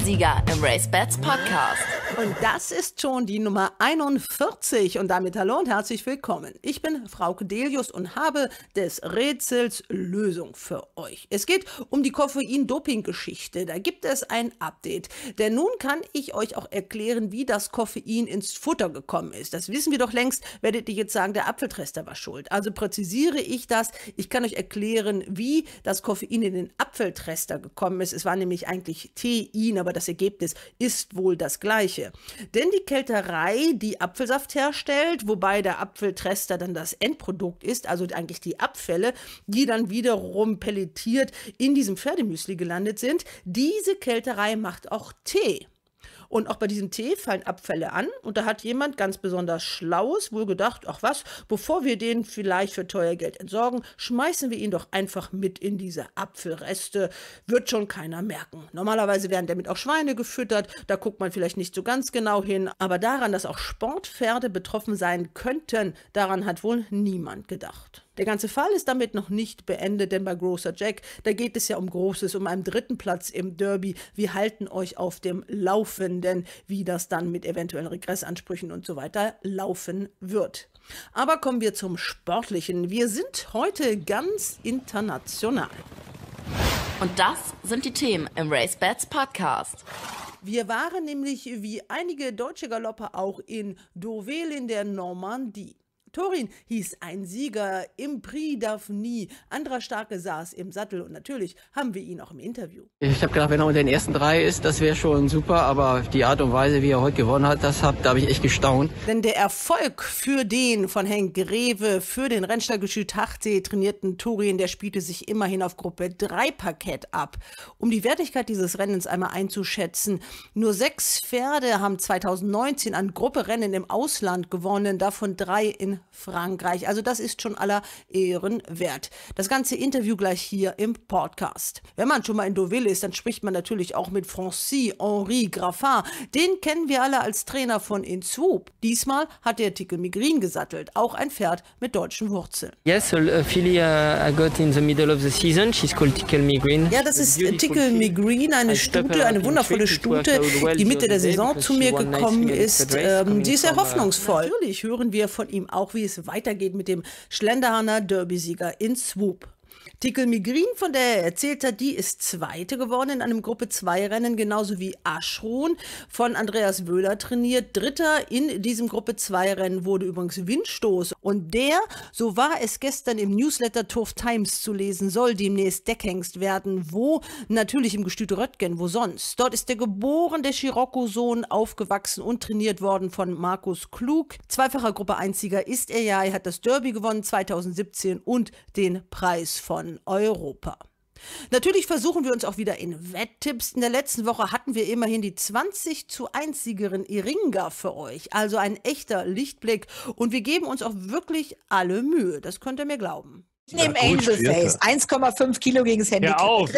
Derby-Sieger im RaceBets Podcast. Und das ist schon die Nummer 41 und damit hallo und herzlich willkommen. Ich bin Frauke Delius und habe des Rätsels Lösung für euch. Es geht um die Koffein-Doping-Geschichte. Da gibt es ein Update. Denn nun kann ich euch auch erklären, wie das Koffein ins Futter gekommen ist. Das wissen wir doch längst, werdet ihr jetzt sagen, der Apfeltrester war schuld. Also präzisiere ich das. Ich kann euch erklären, wie das Koffein in den Apfeltrester gekommen ist. Es war nämlich eigentlich Tein, aber das Ergebnis ist wohl das gleiche. Denn die Kälterei, die Apfelsaft herstellt, wobei der Apfeltrester dann das Endprodukt ist, also eigentlich die Abfälle, die dann wiederum pelletiert in diesem Pferdemüsli gelandet sind, diese Kälterei macht auch Tee. Und auch bei diesem Tee fallen Abfälle an und da hat jemand ganz besonders Schlaues wohl gedacht, ach was, bevor wir den vielleicht für teuer Geld entsorgen, schmeißen wir ihn doch einfach mit in diese Apfelreste, wird schon keiner merken. Normalerweise werden damit auch Schweine gefüttert, da guckt man vielleicht nicht so ganz genau hin, aber daran, dass auch Sportpferde betroffen sein könnten, daran hat wohl niemand gedacht. Der ganze Fall ist damit noch nicht beendet, denn bei Grocer Jack, da geht es ja um Großes, um einen 3. Platz im Derby. Wir halten euch auf dem Laufenden, wie das dann mit eventuellen Regressansprüchen und so weiter laufen wird. Aber kommen wir zum Sportlichen. Wir sind heute ganz international. Und das sind die Themen im RaceBets Podcast. Wir waren nämlich wie einige deutsche Galopper auch in Deauville in der Normandie. Thorin hieß ein Sieger im Prix d'Avenir. Andra Starke saß im Sattel und natürlich haben wir ihn auch im Interview. Ich habe gedacht, wenn er unter den ersten 3 ist, das wäre schon super, aber die Art und Weise, wie er heute gewonnen hat, da habe ich echt gestaunt. Denn der Erfolg für den von Henk Greve, für den Rennstall Gestüt-Hachsee trainierten Thorin, der spielte sich immerhin auf Gruppe 3 Parkett ab. Um die Wertigkeit dieses Rennens einmal einzuschätzen, nur 6 Pferde haben 2019 an Grupperennen im Ausland gewonnen, davon 3 in Frankreich. Also das ist schon aller Ehren wert. Das ganze Interview gleich hier im Podcast. Wenn man schon mal in Deauville ist, dann spricht man natürlich auch mit Francis-Henri Graffin. Den kennen wir alle als Trainer von In Swoop. Diesmal hat der Tickle Migrine gesattelt, auch ein Pferd mit deutschen Wurzeln. Yes, a filly I got in the middle of the season. She's called Tickle Migrine. Ja, das ist Tickle Migrine, eine Stute, eine wundervolle Stute, die Mitte der Saison zu mir gekommen ist. Sie ist sehr hoffnungsvoll. Natürlich hören wir von ihm auch, wie es weitergeht mit dem Schlenderhahner Derby-Sieger In Swoop. Tickle Migrine, von der er erzählt hat, die ist Zweite geworden in einem Gruppe-2-Rennen, genauso wie Aschron von Andreas Wöhler trainiert. Dritter in diesem Gruppe-2-Rennen wurde übrigens Windstoß. Und der, so war es gestern im Newsletter Turf Times zu lesen, soll demnächst Deckhengst werden. Wo? Natürlich im Gestüt Röttgen, wo sonst? Dort ist der geborene Scirocco-Sohn aufgewachsen und trainiert worden von Markus Klug. Zweifacher Gruppe-1-Sieger ist er ja. Er hat das Derby gewonnen 2017 und den Preis von Europa. Natürlich versuchen wir uns auch wieder in Wetttipps. In der letzten Woche hatten wir immerhin die 20:1-Siegerin Iringa für euch. Also ein echter Lichtblick. Und wir geben uns auch wirklich alle Mühe. Das könnt ihr mir glauben. Ich nehme Angel Face. 1,5 Kilo gegen das Handy. Hör auf,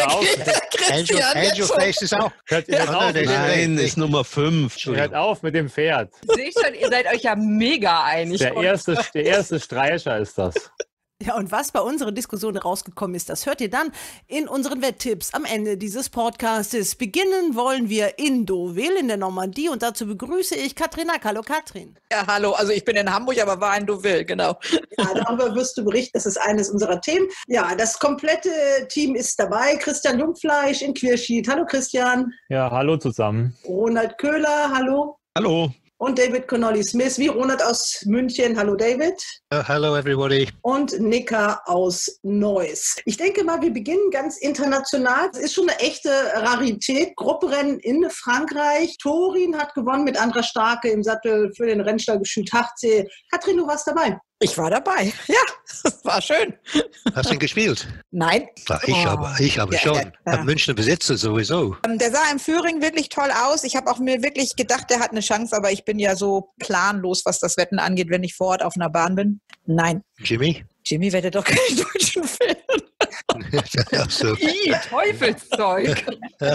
Angel Face ist auch. Nein, ist Nummer 5. Hört auf mit dem Pferd. Sehe ich schon, ihr seid euch ja mega einig. Der erste Streicher ist das. Ja, und was bei unserer Diskussion rausgekommen ist, das hört ihr dann in unseren Wetttipps am Ende dieses Podcastes. Beginnen wollen wir in Deauville in der Normandie und dazu begrüße ich Katrin Nack. Hallo Katrin. Ja, hallo. Also ich bin in Hamburg, aber war in Deauville, genau. Ja, darüber wirst du berichten, das ist eines unserer Themen. Ja, das komplette Team ist dabei. Christian Jungfleisch in Queerschied. Hallo Christian. Ja, hallo zusammen. Ronald Köhler, hallo. Hallo. Und David Connolly-Smith, wie Ronald aus München. Hallo David. Hello everybody. Und Nika aus Neuss. Ich denke mal, wir beginnen ganz international. Es ist schon eine echte Rarität. Grupperennen in Frankreich. Thorin hat gewonnen mit Andra Starke im Sattel für den Rennstall Gestüt-Hachsee. Katrin, du warst dabei. Ich war dabei. Ja, das war schön. Hast du ihn gespielt? Nein. Na, ich habe schon. Am Münchner Besitzer sowieso. Der sah im Führing wirklich toll aus. Ich habe auch mir wirklich gedacht, der hat eine Chance, aber ich bin ja so planlos, was das Wetten angeht, wenn ich vor Ort auf einer Bahn bin. Nein. Jimmy? Jimmy wettet doch keine deutschen Pferde. Ach so. Teufelszeug.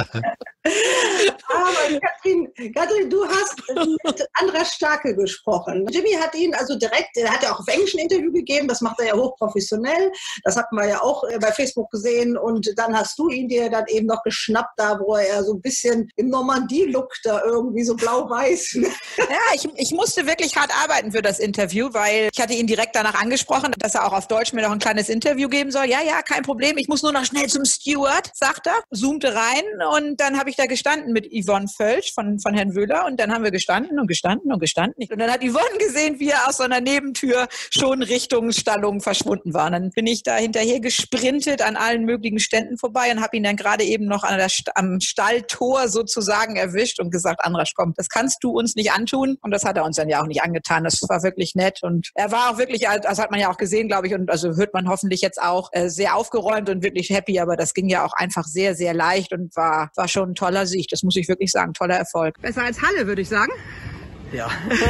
Aber Katrin, du hast mit Andras Starke gesprochen. Jimmy hat ihn also direkt, er hat ja auch auf Englisch ein Interview gegeben, das macht er ja hochprofessionell. Das hatten wir ja auch bei Facebook gesehen und dann hast du ihn dir dann eben noch geschnappt, da wo er so ein bisschen im Normandie-Look da irgendwie so blau-weiß. Ja, ich musste wirklich hart arbeiten für das Interview, weil ich hatte ihn direkt danach angesprochen, dass er auch auf Deutsch mir noch ein kleines Interview geben soll. Ja, kein Problem, ich muss nur noch schnell zum Steward, sagt er, zoomte rein und dann habe ich da gestanden mit Yvonne Völsch von Herrn Wöhler und dann haben wir gestanden. Und dann hat Yvonne gesehen, wie er aus so einer Nebentür schon Richtung Stallung verschwunden war. Und dann bin ich da hinterher gesprintet an allen möglichen Ständen vorbei und habe ihn dann gerade eben noch am Stalltor sozusagen erwischt und gesagt, Andras, komm, das kannst du uns nicht antun. Und das hat er uns dann ja auch nicht angetan. Das war wirklich nett und er war auch wirklich, das hat man ja auch gesehen, glaube ich, und also hört man hoffentlich jetzt auch, sehr aufgeräumt und wirklich happy, aber das ging ja auch einfach sehr, sehr leicht und war schon ein toller Sieg. Das muss ich wirklich sagen, toller Erfolg. Besser als Halle, würde ich sagen. Ja.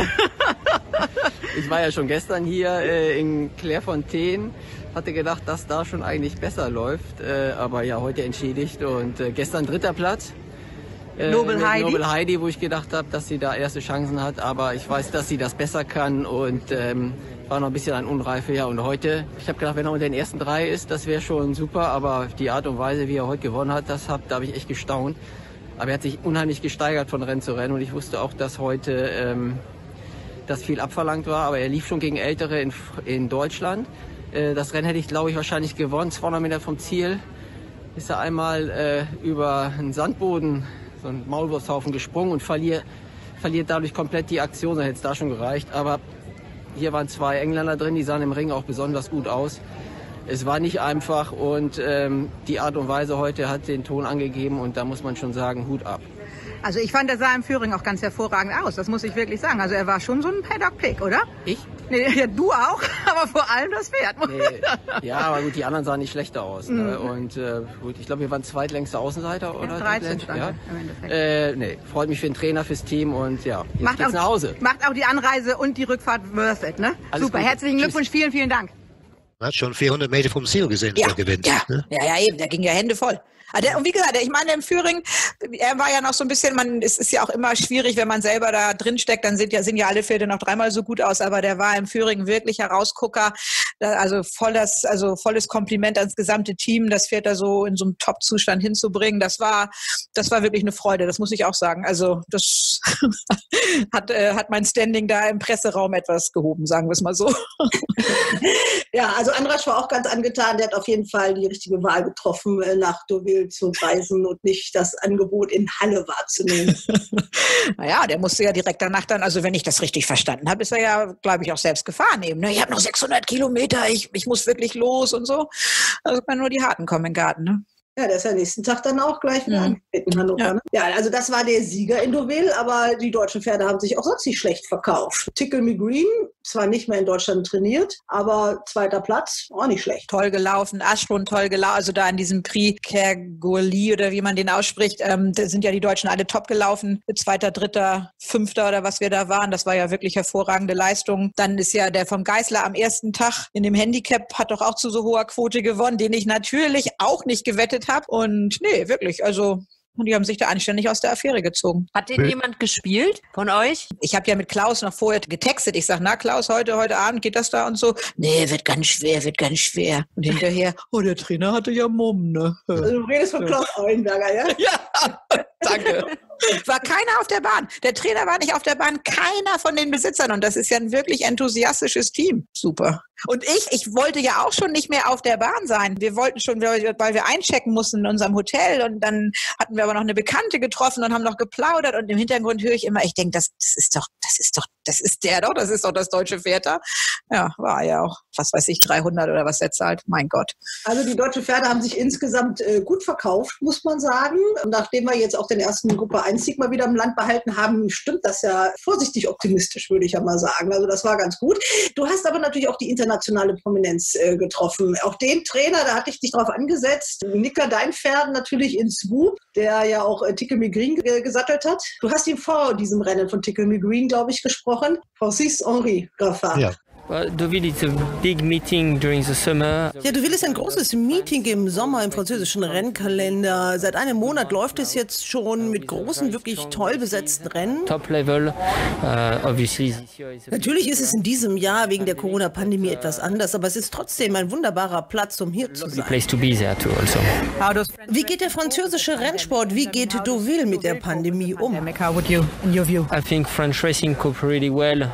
Ich war ja schon gestern hier in Clairefontaine, hatte gedacht, dass da schon eigentlich besser läuft, aber ja, heute entschädigt und gestern 3. Platz. Nobel Heidi, wo ich gedacht habe, dass sie da erste Chancen hat, aber ich weiß, dass sie das besser kann und war noch ein bisschen an Unreife. Ja, und heute, ich habe gedacht, wenn er unter den ersten 3 ist, das wäre schon super, aber die Art und Weise, wie er heute gewonnen hat, da habe ich echt gestaunt. Aber er hat sich unheimlich gesteigert von Rennen zu Rennen und ich wusste auch, dass heute das viel abverlangt war, aber er lief schon gegen Ältere in Deutschland. Das Rennen hätte ich, glaube ich, wahrscheinlich gewonnen. 200 Meter vom Ziel ist er einmal über einen Sandboden, so einen Maulwurfshaufen gesprungen und verliert dadurch komplett die Aktion. Dann hätte es da schon gereicht. Aber hier waren 2 Engländer drin, die sahen im Ring auch besonders gut aus. Es war nicht einfach und die Art und Weise heute hat den Ton angegeben und da muss man schon sagen, Hut ab. Also ich fand, er sah im Führing auch ganz hervorragend aus, das muss ich wirklich sagen. Also er war schon so ein Paddock-Pick, oder? Ich? Nee, ja, du auch, aber vor allem das Pferd. Nee. Ja, aber gut, die anderen sahen nicht schlechter aus. Ne? Und gut, ich glaube, wir waren zweitlängste Außenseiter, oder? 13 stand ja. Im Endeffekt. Nee, freut mich für den Trainer, fürs Team und ja, jetzt geht's nach Hause. Macht auch die Anreise und die Rückfahrt worth it, ne? Alles super, Gute. Herzlichen Glückwunsch, vielen, vielen Dank. Man hat schon 400 Meter vom Ziel gesehen, dass er gewinnt. Ja. Ne? Ja, eben, der ging ja Hände voll. Und wie gesagt, ich meine, im Führing, er war ja noch so ein bisschen, es ist ja auch immer schwierig, wenn man selber da drin steckt, dann sehen ja alle Pferde noch 3-mal so gut aus, aber der war im Führing wirklich Herausgucker, also volles Kompliment ans gesamte Team, das Pferd da so in so einem Top-Zustand hinzubringen, das war wirklich eine Freude, das muss ich auch sagen, also das hat mein Standing da im Presseraum etwas gehoben, sagen wir es mal so. Ja, also Andras war auch ganz angetan, der hat auf jeden Fall die richtige Wahl getroffen, nach Deauville zu reisen und nicht das Angebot in Halle wahrzunehmen. Naja, der musste ja direkt danach dann, also wenn ich das richtig verstanden habe, ist er ja, glaube ich, auch selbst gefahren eben. Ne? Ich habe noch 600 Kilometer, ich muss wirklich los und so. Also kann nur die Harten kommen in den Garten, ne? Ja, der ist ja nächsten Tag dann auch gleich wieder angetreten in Hannover. Ja. Ne? Ja, also das war der Sieger in Deauville, aber die deutschen Pferde haben sich auch sonst nicht schlecht verkauft. Tickle Me Green, zwar nicht mehr in Deutschland trainiert, aber 2. Platz, auch nicht schlecht. Toll gelaufen, Aschrun toll gelaufen, also da in diesem Prix Kergoli oder wie man den ausspricht, da sind ja die Deutschen alle top gelaufen, 2., 3., 5. oder was wir da waren, das war ja wirklich hervorragende Leistung. Dann ist ja der vom Geisler am ersten Tag in dem Handicap, hat doch auch zu so hoher Quote gewonnen, den ich natürlich auch nicht gewettet habe und nee, wirklich, also die haben sich da anständig aus der Affäre gezogen. Hat den jemand gespielt von euch? Ich habe ja mit Klaus noch vorher getextet. Ich sage, na Klaus, heute Abend geht das da und so. Nee, wird ganz schwer. Und hinterher, der Trainer hatte ja Mumm, ne? Also du redest von Klaus Auenberger, ja? Ja, danke. War keiner auf der Bahn. Der Trainer war nicht auf der Bahn, keiner von den Besitzern. Und das ist ja ein wirklich enthusiastisches Team. Super. Und ich wollte ja auch schon nicht mehr auf der Bahn sein. Wir wollten schon, weil wir einchecken mussten in unserem Hotel. Und dann hatten wir aber noch eine Bekannte getroffen und haben noch geplaudert. Und im Hintergrund höre ich immer, ich denke, das ist doch das deutsche Pferd da. Ja, war ja auch, was weiß ich, 300 oder was er zahlt. Mein Gott. Also die deutschen Pferde haben sich insgesamt gut verkauft, muss man sagen. Und nachdem wir jetzt auch den ersten Gruppe 1 Sieg mal wieder im Land behalten haben, stimmt das ja vorsichtig optimistisch, würde ich ja mal sagen. Also das war ganz gut. Du hast aber natürlich auch die internationale Prominenz getroffen. Auch den Trainer, da hatte ich dich drauf angesetzt. Nicker, dein Pferd natürlich in Swoop, der ja auch Tickle Me Green gesattelt hat. Du hast ihn vor diesem Rennen von Tickle Me Green, glaube ich, gesprochen. Francis Henri Graffard. Ja. Deauville is a big meeting during the summer. Ja, Deauville ist ein großes Meeting im Sommer im französischen Rennkalender. Seit einem Monat läuft es jetzt schon mit großen, wirklich toll besetzten Rennen. Top level, obviously. Natürlich ist es in diesem Jahr wegen der Corona-Pandemie etwas anders, aber es ist trotzdem ein wunderbarer Platz, um hier zu sein. Place to be there too also. Wie geht der französische Rennsport, wie geht Deauville mit der Pandemie um? I think French racing coped really well.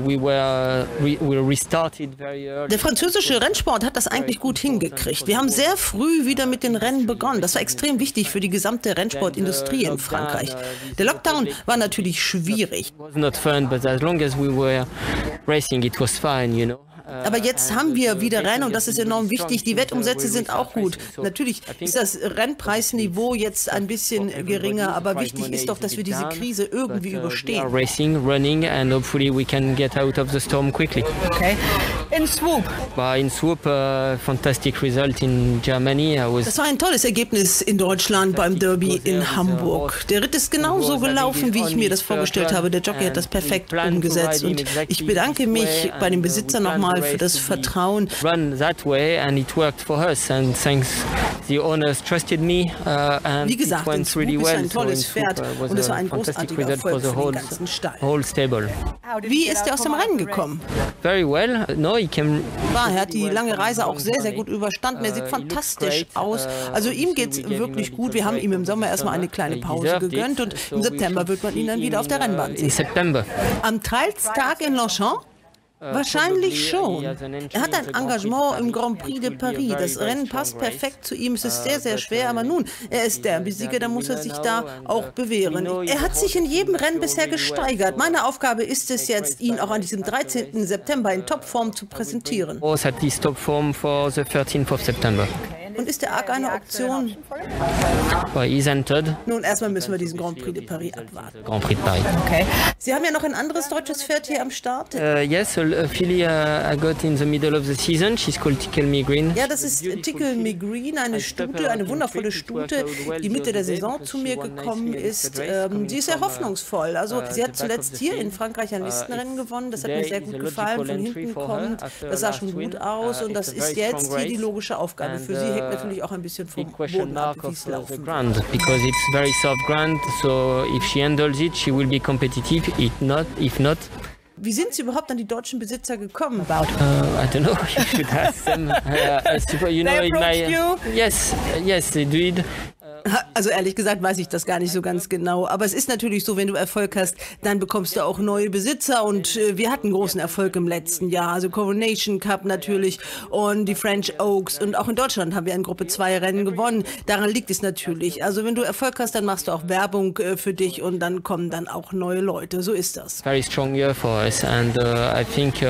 We restarted very early. Der französische Rennsport hat das eigentlich gut hingekriegt. Wir haben sehr früh wieder mit den Rennen begonnen. Das war extrem wichtig für die gesamte Rennsportindustrie in Frankreich. Der Lockdown war natürlich schwierig. It was not fun, but as long as we were racing, it was fine, you know. Aber jetzt haben wir wieder Rennen und das ist enorm wichtig. Die Wettumsätze sind auch gut. Natürlich ist das Rennpreisniveau jetzt ein bisschen geringer, aber wichtig ist doch, dass wir diese Krise irgendwie überstehen. Racing, running, and hopefully we can get out of the storm quickly. Okay. In Swoop. In Swoop, fantastic result in Germany. Das war ein tolles Ergebnis in Deutschland beim Derby in Hamburg. Der Ritt ist genauso gelaufen, wie ich mir das vorgestellt habe. Der Jockey hat das perfekt umgesetzt und ich bedanke mich bei dem Besitzer nochmal für das Vertrauen. Run that way and it worked for us and thanks the owners trusted me and wie gesagt, it went really ist well. ein tolles Pferd und es war ein großartiger Erfolg für den ganzen Stall. Whole stable. Wie ist er aus dem Rennen gekommen? Very well. No, he came. Er hat die lange Reise auch sehr, sehr gut überstanden. Er sieht fantastisch aus. Also ihm geht es wirklich gut. Wir haben ihm im Sommer erstmal eine kleine Pause gegönnt und im September wird man ihn dann wieder auf der Rennbahn sehen. In September. Am Trialstag in Longchamp? Wahrscheinlich schon. Er hat ein Engagement im Grand Prix de Paris. Das Rennen passt perfekt zu ihm. Es ist sehr, sehr schwer. Aber nun, er ist Derby-Sieger, da muss er sich da auch bewähren. Er hat sich in jedem Rennen bisher gesteigert. Meine Aufgabe ist es jetzt, ihn auch an diesem 13. September in Topform zu präsentieren. At this top form for the 13th of September. Und ist der Arc eine Option? He's entered. Nun, erstmal müssen wir diesen Grand Prix de Paris abwarten. Grand Prix de Paris. Okay. Sie haben ja noch ein anderes deutsches Pferd hier am Start. Yes, a filly I got in the middle of the season. She's called Tickle Me Green. Ja, das ist Tickle Me Green, eine Stute, eine wundervolle Stute, die Mitte der Saison zu mir gekommen ist. Sie ist sehr hoffnungsvoll. Also sie hat zuletzt hier in Frankreich ein Listenrennen gewonnen. Das hat mir sehr gut gefallen. Von hinten kommt, das sah schon gut aus und das ist jetzt hier die logische Aufgabe für sie. Hängt natürlich auch ein bisschen vom Boden ab, wie es laufen wird. Because it's very soft ground, so if she handles it, she will be competitive. If not. Wie sind Sie überhaupt an die deutschen Besitzer gekommen? I don't know. You should ask them. You know, they approached you? Yes, they did. Also ehrlich gesagt weiß ich das gar nicht so ganz genau. Aber es ist natürlich so, wenn du Erfolg hast, dann bekommst du auch neue Besitzer. Und wir hatten großen Erfolg im letzten Jahr. Also Coronation Cup natürlich und die French Oaks. Und auch in Deutschland haben wir ein Gruppe 2 Rennen gewonnen. Daran liegt es natürlich. Also wenn du Erfolg hast, dann machst du auch Werbung für dich und dann kommen dann auch neue Leute. So ist das. Very strong year for us. And I think,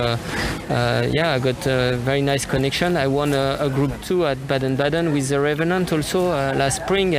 I got a very nice connection. I won a Group 2 at Baden-Baden with the Revenant also last spring.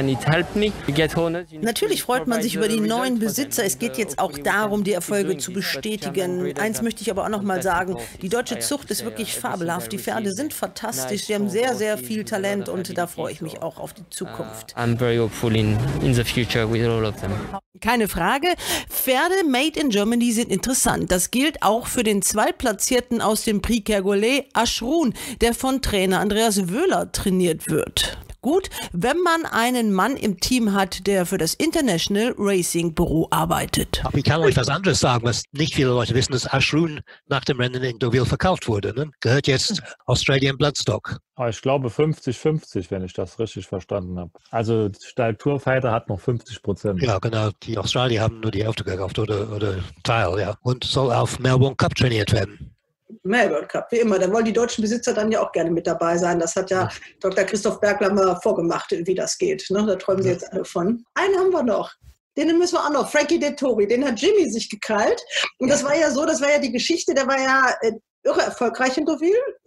Natürlich freut man sich über die neuen Besitzer. Es geht jetzt auch darum, die Erfolge zu bestätigen. Eins möchte ich aber auch noch mal sagen. Die deutsche Zucht ist wirklich fabelhaft. Die Pferde sind fantastisch. Sie haben sehr, sehr viel Talent und da freue ich mich auch auf die Zukunft. I'm very hopeful in the future with all of them. Keine Frage. Pferde made in Germany sind interessant. Das gilt auch für den Zweitplatzierten aus dem Prix Kergolais, Aschrun, der von Trainer Andreas Wöhler trainiert wird. Gut, wenn man einen Mann im Team hat, der für das International Racing Büro arbeitet. Aber ich kann euch was anderes sagen, was nicht viele Leute wissen, dass Aschrun nach dem Rennen in Deauville verkauft wurde. Ne? Gehört jetzt Australian Bloodstock. Ich glaube 50-50, wenn ich das richtig verstanden habe. Also Stall Tourfighter hat noch 50%. Ja, genau. Die Australier haben nur die Hälfte gekauft oder Teil, ja. Und soll auf Melbourne Cup trainiert werden. Melbourne Cup, wie immer. Da wollen die deutschen Besitzer dann ja auch gerne mit dabei sein. Das hat ja Dr. Christoph Bergler mal vorgemacht, wie das geht. Ne? Da träumen sie jetzt alle von. Einen haben wir noch. Den müssen wir auch noch. Frankie Dettori. Den hat Jimmy sich gekrallt. Und das war ja so, das war ja die Geschichte, der war ja irre erfolgreich in Deauville.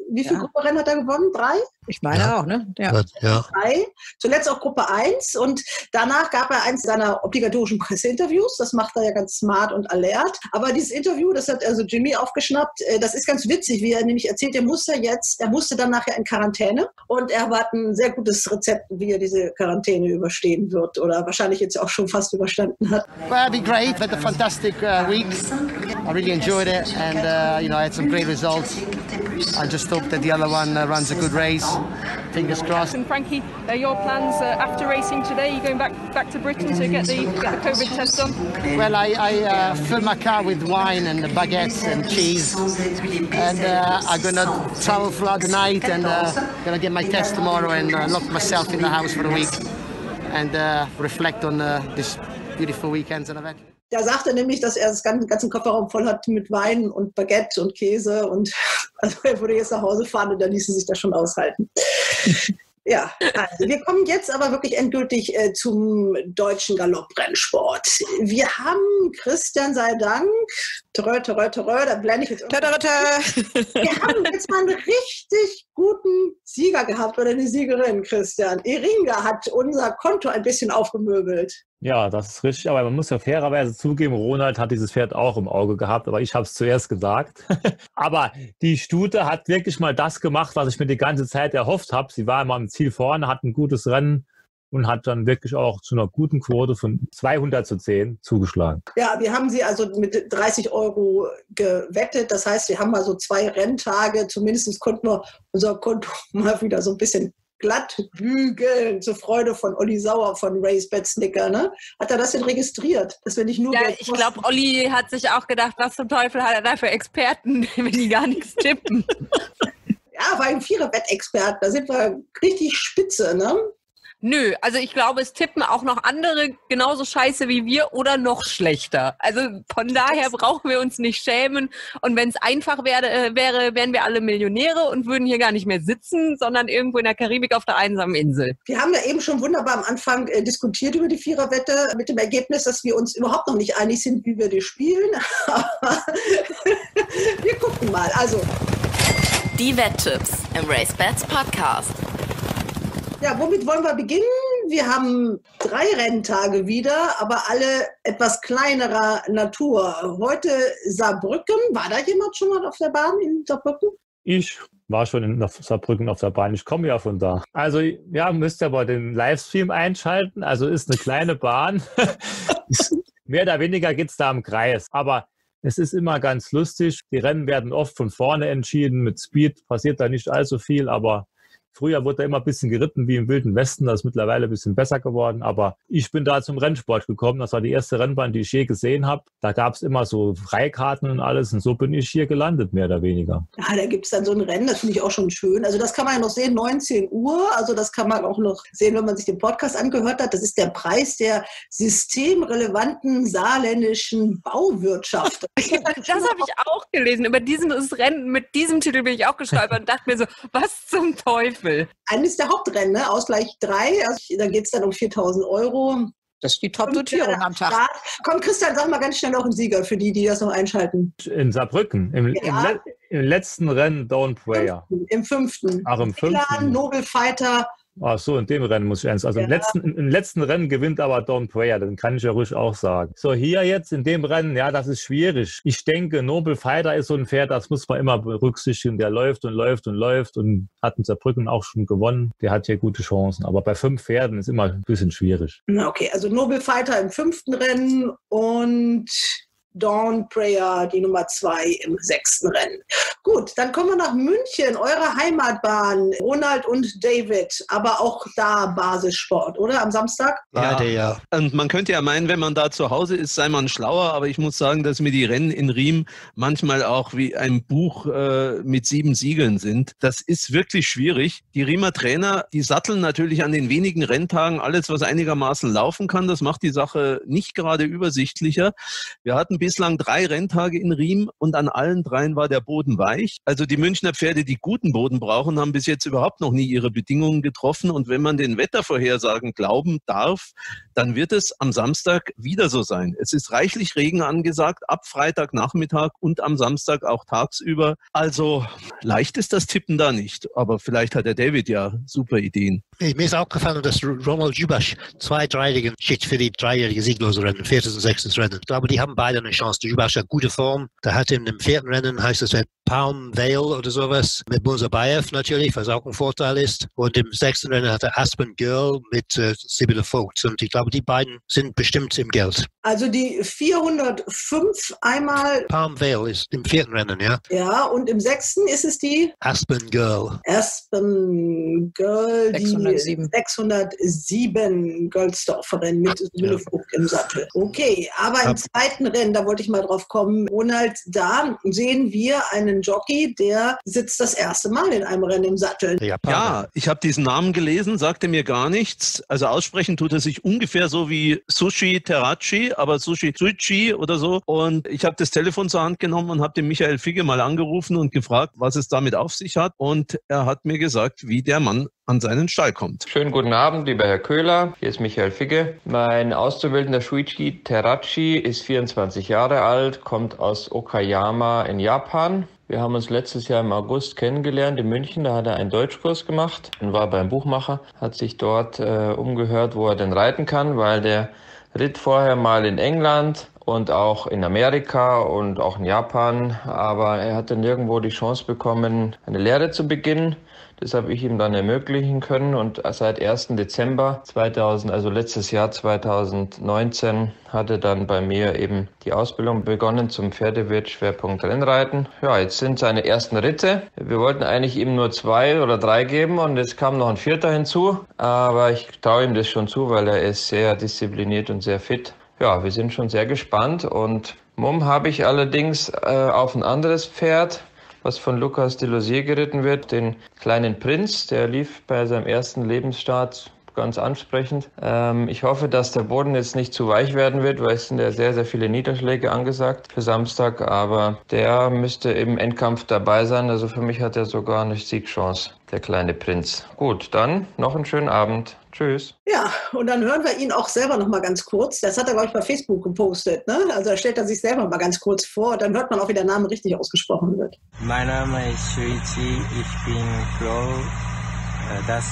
Wie viele Grupperennen hat er gewonnen? 3? Ich meine auch, ne? Ja. 3. Zuletzt auch Gruppe 1 und danach gab er eins seiner obligatorischen Presseinterviews. Das macht er ja ganz smart und alert. Aber dieses Interview, das hat also Jimmy aufgeschnappt, das ist ganz witzig, wie er nämlich erzählt, er musste dann nachher in Quarantäne und er hat ein sehr gutes Rezept, wie er diese Quarantäne überstehen wird oder wahrscheinlich jetzt auch schon fast überstanden hat. Well, it'd be great. Had a fantastic week. I really enjoyed it and I had some great results. I just hope that the other one runs a good race. Fingers crossed. And Frankie, your plans after racing today? Are you going back to Britain to get the COVID test done? Well, I fill my car with wine and baguettes and cheese, and I'm gonna travel throughout the night and gonna get my test tomorrow and lock myself in the house for a week and reflect on this beautiful weekends and event. Da sagt er nämlich, dass er das ganzen Kofferraum voll hat mit Wein und Baguette und Käse und also er würde jetzt nach Hause fahren und dann ließe sich das schon aushalten. Ja, also wir kommen jetzt aber wirklich endgültig zum deutschen Galopprennsport. Wir haben, Christian sei Dank, da blende ich jetzt wir haben jetzt mal einen richtig guten Sieger gehabt oder eine Siegerin, Christian. Iringa hat unser Konto ein bisschen aufgemöbelt. Ja, das ist richtig, aber man muss ja fairerweise zugeben, Ronald hat dieses Pferd auch im Auge gehabt, aber ich habe es zuerst gesagt. Aber die Stute hat wirklich mal das gemacht, was ich mir die ganze Zeit erhofft habe. Sie war immer am Ziel vorne, hat ein gutes Rennen und hat dann wirklich auch zu einer guten Quote von 200:10 zugeschlagen. Ja, wir haben sie also mit 30 € gewettet. Das heißt, wir haben mal so 2 Renntage. Zumindest konnten wir unser Konto mal wieder so ein bisschen glatt bügeln, zur Freude von Olli Sauer von RaceBet Snicker, ne? Hat er das denn registriert? Dass wir nicht nur ich glaube, Olli hat sich auch gedacht, was zum Teufel hat er da für Experten, wenn die gar nichts tippen. Ja, war ein 4er-Wettexpert, da sind wir richtig spitze, ne? Nö, also ich glaube, es tippen auch noch andere genauso scheiße wie wir oder noch schlechter. Also von daher brauchen wir uns nicht schämen. Und wenn es einfach wäre, wären wir alle Millionäre und würden hier gar nicht mehr sitzen, sondern irgendwo in der Karibik auf der einsamen Insel. Wir haben ja eben schon wunderbar am Anfang diskutiert über die Viererwette mit dem Ergebnis, dass wir uns überhaupt noch nicht einig sind, wie wir die spielen. Wir gucken mal. Also die Wetttipps im RaceBets Podcast. Ja, womit wollen wir beginnen? Wir haben 3 Renntage wieder, aber alle etwas kleinerer Natur. Heute Saarbrücken. War da jemand schon mal auf der Bahn in Saarbrücken? Ich war schon in Saarbrücken auf der Bahn. Ich komme ja von da. Also ja, müsst ihr aber den Livestream einschalten. Also ist eine kleine Bahn. Mehr oder weniger geht es da im Kreis. Aber es ist immer ganz lustig. Die Rennen werden oft von vorne entschieden. Mit Speed passiert da nicht allzu viel, aber früher wurde da immer ein bisschen geritten wie im Wilden Westen, das ist mittlerweile ein bisschen besser geworden, aber ich bin da zum Rennsport gekommen, das war die erste Rennbahn, die ich je gesehen habe. Da gab es immer so Freikarten und alles und so bin ich hier gelandet, mehr oder weniger. Ja, da gibt es dann so ein Rennen, das finde ich auch schon schön. Also das kann man ja noch sehen, 19 Uhr, also das kann man auch noch sehen, wenn man sich den Podcast angehört hat. Das ist der Preis der systemrelevanten saarländischen Bauwirtschaft. Das habe ich auch gelesen, über dieses Rennen, mit diesem Titel bin ich auch gestolpert und dachte mir so, was zum Teufel? Eines der Hauptrennen, ne? Ausgleich 3, also da geht es dann um 4.000 €. Das ist die Top-Dotierung am Tag. Komm, Christian, sag mal ganz schnell noch einen Sieger für die das noch einschalten. In Saarbrücken, im letzten Rennen Dawn Prayer. Im 5. Ach, im 5. Noble Fighter. Ach so, in dem Rennen muss ich eins. Also im letzten Rennen gewinnt aber Dawn Prayer, den kann ich ja ruhig auch sagen. So, hier jetzt in dem Rennen, ja, das ist schwierig. Ich denke, Noble Fighter ist so ein Pferd, das muss man immer berücksichtigen. Der läuft und hat in Saarbrücken auch schon gewonnen. Der hat hier gute Chancen. Aber bei 5 Pferden ist immer ein bisschen schwierig. Okay, also Noble Fighter im 5. Rennen und Dawn Prayer, die Nummer 2 im 6. Rennen. Gut, dann kommen wir nach München, eure Heimatbahn, Ronald und David, aber auch da Basissport, oder? Am Samstag? Ja. Und man könnte ja meinen, wenn man da zu Hause ist, sei man schlauer, aber ich muss sagen, dass mir die Rennen in Riem manchmal auch wie ein Buch mit 7 Siegeln sind. Das ist wirklich schwierig. Die Riemer Trainer, die satteln natürlich an den wenigen Renntagen alles, was einigermaßen laufen kann. Das macht die Sache nicht gerade übersichtlicher. Wir hatten bislang 3 Renntage in Riem und an allen 3 war der Boden weich. Also die Münchner Pferde, die guten Boden brauchen, haben bis jetzt überhaupt noch nie ihre Bedingungen getroffen. Und wenn man den Wettervorhersagen glauben darf, dann wird es am Samstag wieder so sein. Es ist reichlich Regen angesagt, ab Freitagnachmittag und am Samstag auch tagsüber. Also leicht ist das Tippen da nicht. Aber vielleicht hat der David ja super Ideen. Mir ist auch gefallen, dass Ronald Jubasch 2 Dreijährigen schickt für die 3-jährige sieglose Rennen, 4. und 6. Rennen. Ich glaube, die haben beide eine Chance. Der Jubasch hat gute Form. Der hat in dem 4. Rennen, heißt es Palm Vale oder sowas, mit Musabayev natürlich, was auch ein Vorteil ist. Und im 6. Rennen hat er Aspen Girl mit Sibylle Vogt. Und ich glaube, die beiden sind bestimmt im Geld. Also die 405 einmal. Palm Vale ist im 4. Rennen, ja? Ja, und im 6. ist es die? Aspen Girl. Aspen Girl, 607. Die 607 Gölsdorferin mit Sibylle Vogt im Sattel. Okay, aber im 2. Rennen, da wollte ich mal drauf kommen, Ronald, da sehen wir einen Jockey, der sitzt das erste Mal in einem Rennen im Sattel. Ja, ich habe diesen Namen gelesen, sagte mir gar nichts. Also aussprechen tut er sich ungefähr so wie Sushi Terraci, aber Sushi Tsuichi oder so. Und ich habe das Telefon zur Hand genommen und habe den Michael Figge mal angerufen und gefragt, was es damit auf sich hat. Und er hat mir gesagt, wie der Mann an seinen Stall kommt. Schönen guten Abend, lieber Herr Köhler. Hier ist Michael Figge. Mein Auszubildender Shuichi Terraci ist 24 Jahre alt, kommt aus Okayama in Japan. Wir haben uns letztes Jahr im August kennengelernt in München. Da hat er einen Deutschkurs gemacht und war beim Buchmacher. Hat sich dort umgehört, wo er denn reiten kann, weil der ritt vorher mal in England und auch in Amerika und auch in Japan. Aber er hatte nirgendwo die Chance bekommen, eine Lehre zu beginnen. Das habe ich ihm dann ermöglichen können und seit 1. Dezember 2000, also letztes Jahr 2019, hatte dann bei mir eben die Ausbildung begonnen zum Pferdewirt Schwerpunkt Rennreiten. Ja, jetzt sind seine ersten Ritte. Wir wollten eigentlich ihm nur 2 oder 3 geben und jetzt kam noch ein 4. hinzu. Aber ich traue ihm das schon zu, weil er ist sehr diszipliniert und sehr fit. Ja, wir sind schon sehr gespannt und Mumm habe ich allerdings auf ein anderes Pferd, was von Lucas de Losier geritten wird, den kleinen Prinz. Der lief bei seinem ersten Lebensstart ganz ansprechend. Ich hoffe, dass der Boden jetzt nicht zu weich werden wird, weil es sind ja sehr, sehr viele Niederschläge angesagt für Samstag. Aber der müsste im Endkampf dabei sein. Also für mich hat er sogar eine Siegchance, der kleine Prinz. Gut, dann noch einen schönen Abend. Tschüss. Ja, und dann hören wir ihn auch selber noch mal ganz kurz. Das hat er, glaube ich, bei Facebook gepostet. Ne? Also da stellt er sich selber mal ganz kurz vor. Und dann hört man auch, wie der Name richtig ausgesprochen wird. Mein Name ist Shuichi. Ich bin froh, dass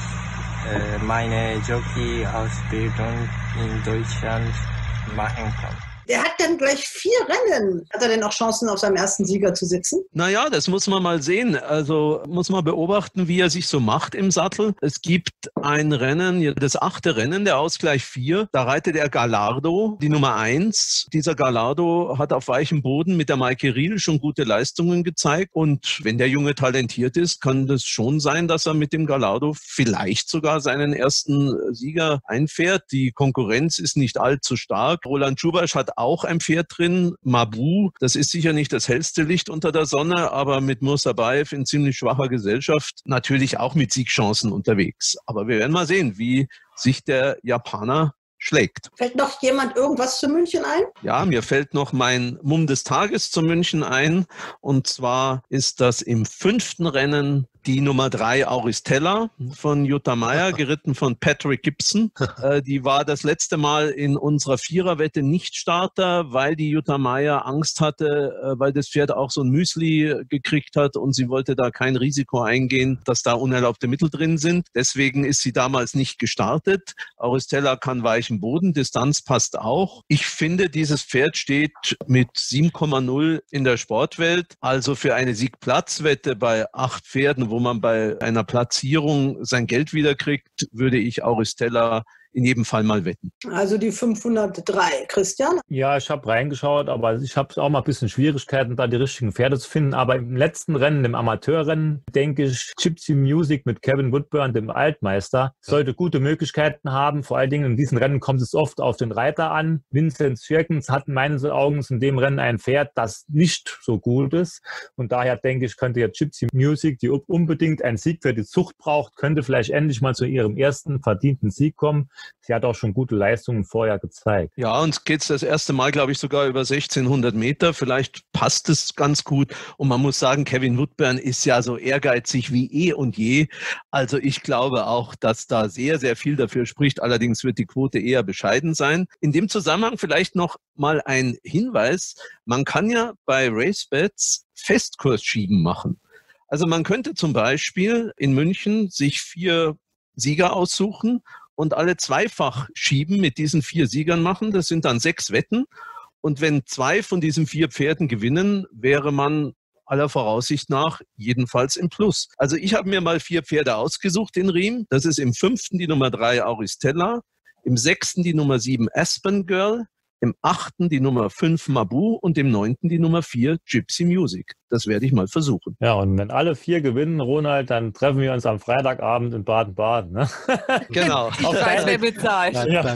ich meine Jockey-Ausbildung in Deutschland machen kann. Der hat dann gleich 4 Rennen. Hat er denn auch Chancen, auf seinem ersten Sieger zu sitzen? Naja, das muss man mal sehen. Also muss man beobachten, wie er sich so macht im Sattel. Es gibt ein Rennen, das 8. Rennen, der Ausgleich 4. Da reitet er Gallardo, die Nummer 1. Dieser Gallardo hat auf weichem Boden mit der Maike Riel schon gute Leistungen gezeigt. Und wenn der Junge talentiert ist, kann das schon sein, dass er mit dem Gallardo vielleicht sogar seinen ersten Sieger einfährt. Die Konkurrenz ist nicht allzu stark. Roland Jubasch hat auch ein Pferd drin, Mabu. Das ist sicher nicht das hellste Licht unter der Sonne, aber mit Musabayev in ziemlich schwacher Gesellschaft natürlich auch mit Siegchancen unterwegs. Aber wir werden mal sehen, wie sich der Japaner schlägt. Fällt noch jemand irgendwas zu München ein? Ja, mir fällt noch mein Mumm des Tages zu München ein. Und zwar ist das im 5. Rennen die Nummer 3 Auristella von Jutta Meyer, geritten von Patrick Gibson. Die war das letzte Mal in unserer Viererwette nicht Starter, weil die Jutta Meyer Angst hatte, weil das Pferd auch so ein Müsli gekriegt hat und sie wollte da kein Risiko eingehen, dass da unerlaubte Mittel drin sind. Deswegen ist sie damals nicht gestartet. Auristella kann weichen Boden, Distanz passt auch. Ich finde, dieses Pferd steht mit 7,0 in der Sportwelt. Also für eine Siegplatzwette bei 8 Pferden, wo man bei einer Platzierung sein Geld wiederkriegt, würde ich Auristella in jedem Fall mal wetten. Also die 503. Christian? Ja, ich habe reingeschaut, aber ich habe auch mal ein bisschen Schwierigkeiten, da die richtigen Pferde zu finden. Aber im letzten Rennen, im Amateurrennen, denke ich, Gypsy Music mit Kevin Woodburn, dem Altmeister, sollte gute Möglichkeiten haben. Vor allen Dingen in diesen Rennen kommt es oft auf den Reiter an. Vincent Jürgens hat in meinen Augen in dem Rennen ein Pferd, das nicht so gut ist. Und daher denke ich, könnte jetzt Gypsy Music, die unbedingt einen Sieg für die Zucht braucht, könnte vielleicht endlich mal zu ihrem ersten verdienten Sieg kommen. sie hat auch schon gute Leistungen vorher gezeigt. Ja, uns geht es das erste Mal, glaube ich, sogar über 1600 Meter. Vielleicht passt es ganz gut. Und man muss sagen, Kevin Woodburn ist ja so ehrgeizig wie eh und je. Also ich glaube auch, dass da sehr, sehr viel dafür spricht. Allerdings wird die Quote eher bescheiden sein. In dem Zusammenhang vielleicht noch mal ein Hinweis. Man kann ja bei RaceBets Festkursschieben machen. Also man könnte zum Beispiel in München sich 4 Sieger aussuchen und alle zweifach schieben mit diesen 4 Siegern machen. Das sind dann 6 Wetten. Und wenn 2 von diesen 4 Pferden gewinnen, wäre man aller Voraussicht nach jedenfalls im Plus. Also ich habe mir mal 4 Pferde ausgesucht in Riem. Das ist im 5. die Nummer 3 Auristella, im 6. die Nummer 7 Aspen Girl, im 8. die Nummer 5 Mabu und im 9. die Nummer 4 Gypsy Music. Das werde ich mal versuchen. Ja, und wenn alle 4 gewinnen, Ronald, dann treffen wir uns am Freitagabend in Baden-Baden. Ne? Genau. Ich weiß, wer bezahlt.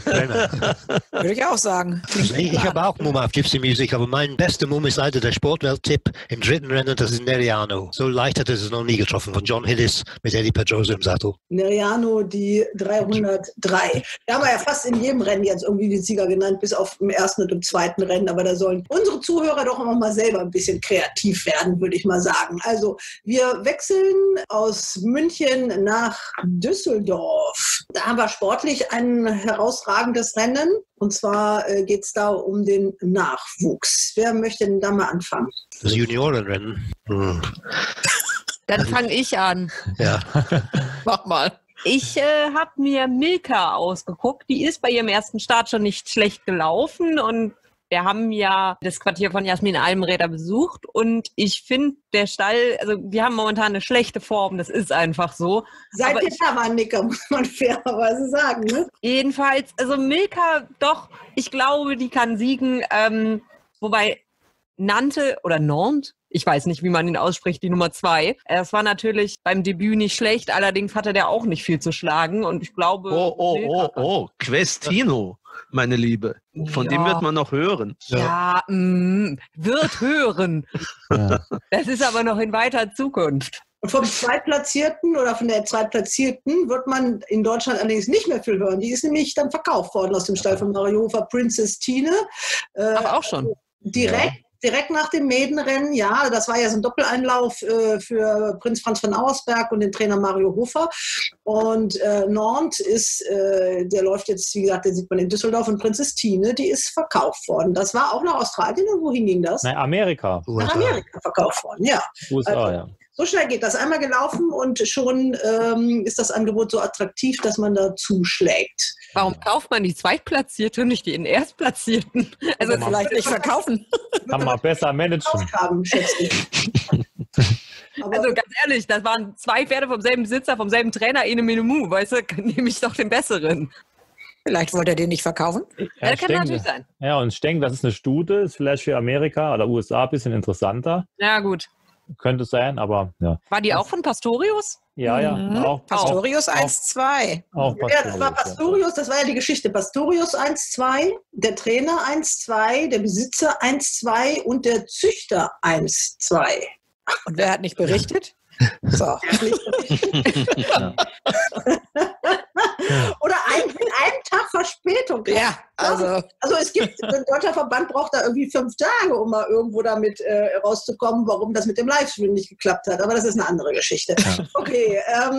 Würde ich auch sagen. Ich habe auch Mumm auf Gypsy Music, aber mein bester Mumm ist leider der Sportwelttipp im 3. Rennen, das ist Neriano. So leicht hat es noch nie getroffen, von John Hillis mit Eddie Pedrosa im Sattel. Neriano, die 303. Da haben wir ja fast in jedem Rennen jetzt irgendwie den Sieger genannt, bis auf im 1. und im 2. Rennen. Aber da sollen unsere Zuhörer doch auch mal selber ein bisschen kreativ werden, würde ich mal sagen. Also wir wechseln aus München nach Düsseldorf. Da haben wir sportlich ein herausragendes Rennen. Und zwar geht es da um den Nachwuchs. Wer möchte denn da mal anfangen? Das Juniorenrennen. Dann fange ich an. Ja. Mach mal. Ich habe mir Milka ausgeguckt. Die ist bei ihrem ersten Start schon nicht schlecht gelaufen und wir haben ja das Quartier von Jasmin Almenräder besucht und ich finde, der Stall, also wir haben momentan eine schlechte Form, das ist einfach so. Seit der Tavernicker, muss man fairerweise sagen. Ne? Jedenfalls, also Milka, doch, ich glaube, die kann siegen, wobei Nantes, ich weiß nicht, wie man ihn ausspricht, die Nummer 2. Es war natürlich beim Debüt nicht schlecht, allerdings hatte der auch nicht viel zu schlagen und ich glaube... Questino, meine Liebe. Von dem wird man noch hören. Ja, wird hören. Ja. Das ist aber noch in weiter Zukunft. Vom Zweitplatzierten oder von der Zweitplatzierten wird man in Deutschland allerdings nicht mehr viel hören. Die ist nämlich dann verkauft worden aus dem Stall von Mario Hofer, Princess Tine. Ach, auch schon? Direkt nach dem Mädenrennen, ja, das war ja so ein Doppeleinlauf für Prinz Franz von Auersberg und den Trainer Mario Hofer. Und Nantes ist, der läuft jetzt, wie gesagt, den sieht man in Düsseldorf und Princess Tine, die ist verkauft worden. Das war auch nach Australien und wohin ging das? Nein, Amerika. Nach Amerika verkauft worden, ja. USA, ja. So schnell geht das. Einmal gelaufen und schon ist das Angebot so attraktiv, dass man da zuschlägt. Warum kauft man die Zweitplatzierte und nicht den Erstplatzierten? Also vielleicht nicht verkaufen. Kann man besser managen. Also ganz ehrlich, das waren 2 Pferde vom selben Besitzer, vom selben Trainer, Ene Menemu, weißt du, nehme ich doch den besseren. Vielleicht wollte er den nicht verkaufen. Ja, das kann natürlich sein. Ja, und ich denke, das ist eine Stute, ist vielleicht für Amerika oder USA ein bisschen interessanter. Ja, gut. Könnte sein, aber ja. War die auch von Pastorius? Ja, ja. Auch Pastorius 1-2. Ja, das war Pastorius, das war ja die Geschichte. Pastorius 1-2, der Trainer 1-2, der Besitzer 1-2 und der Züchter 1-2. Und wer hat nicht berichtet? So. Oder mit einem Tag Verspätung. Ja, also es gibt, ein deutscher Verband braucht da irgendwie 5 Tage, um mal irgendwo damit rauszukommen, warum das mit dem Livestream nicht geklappt hat. Aber das ist eine andere Geschichte. Ja. Okay.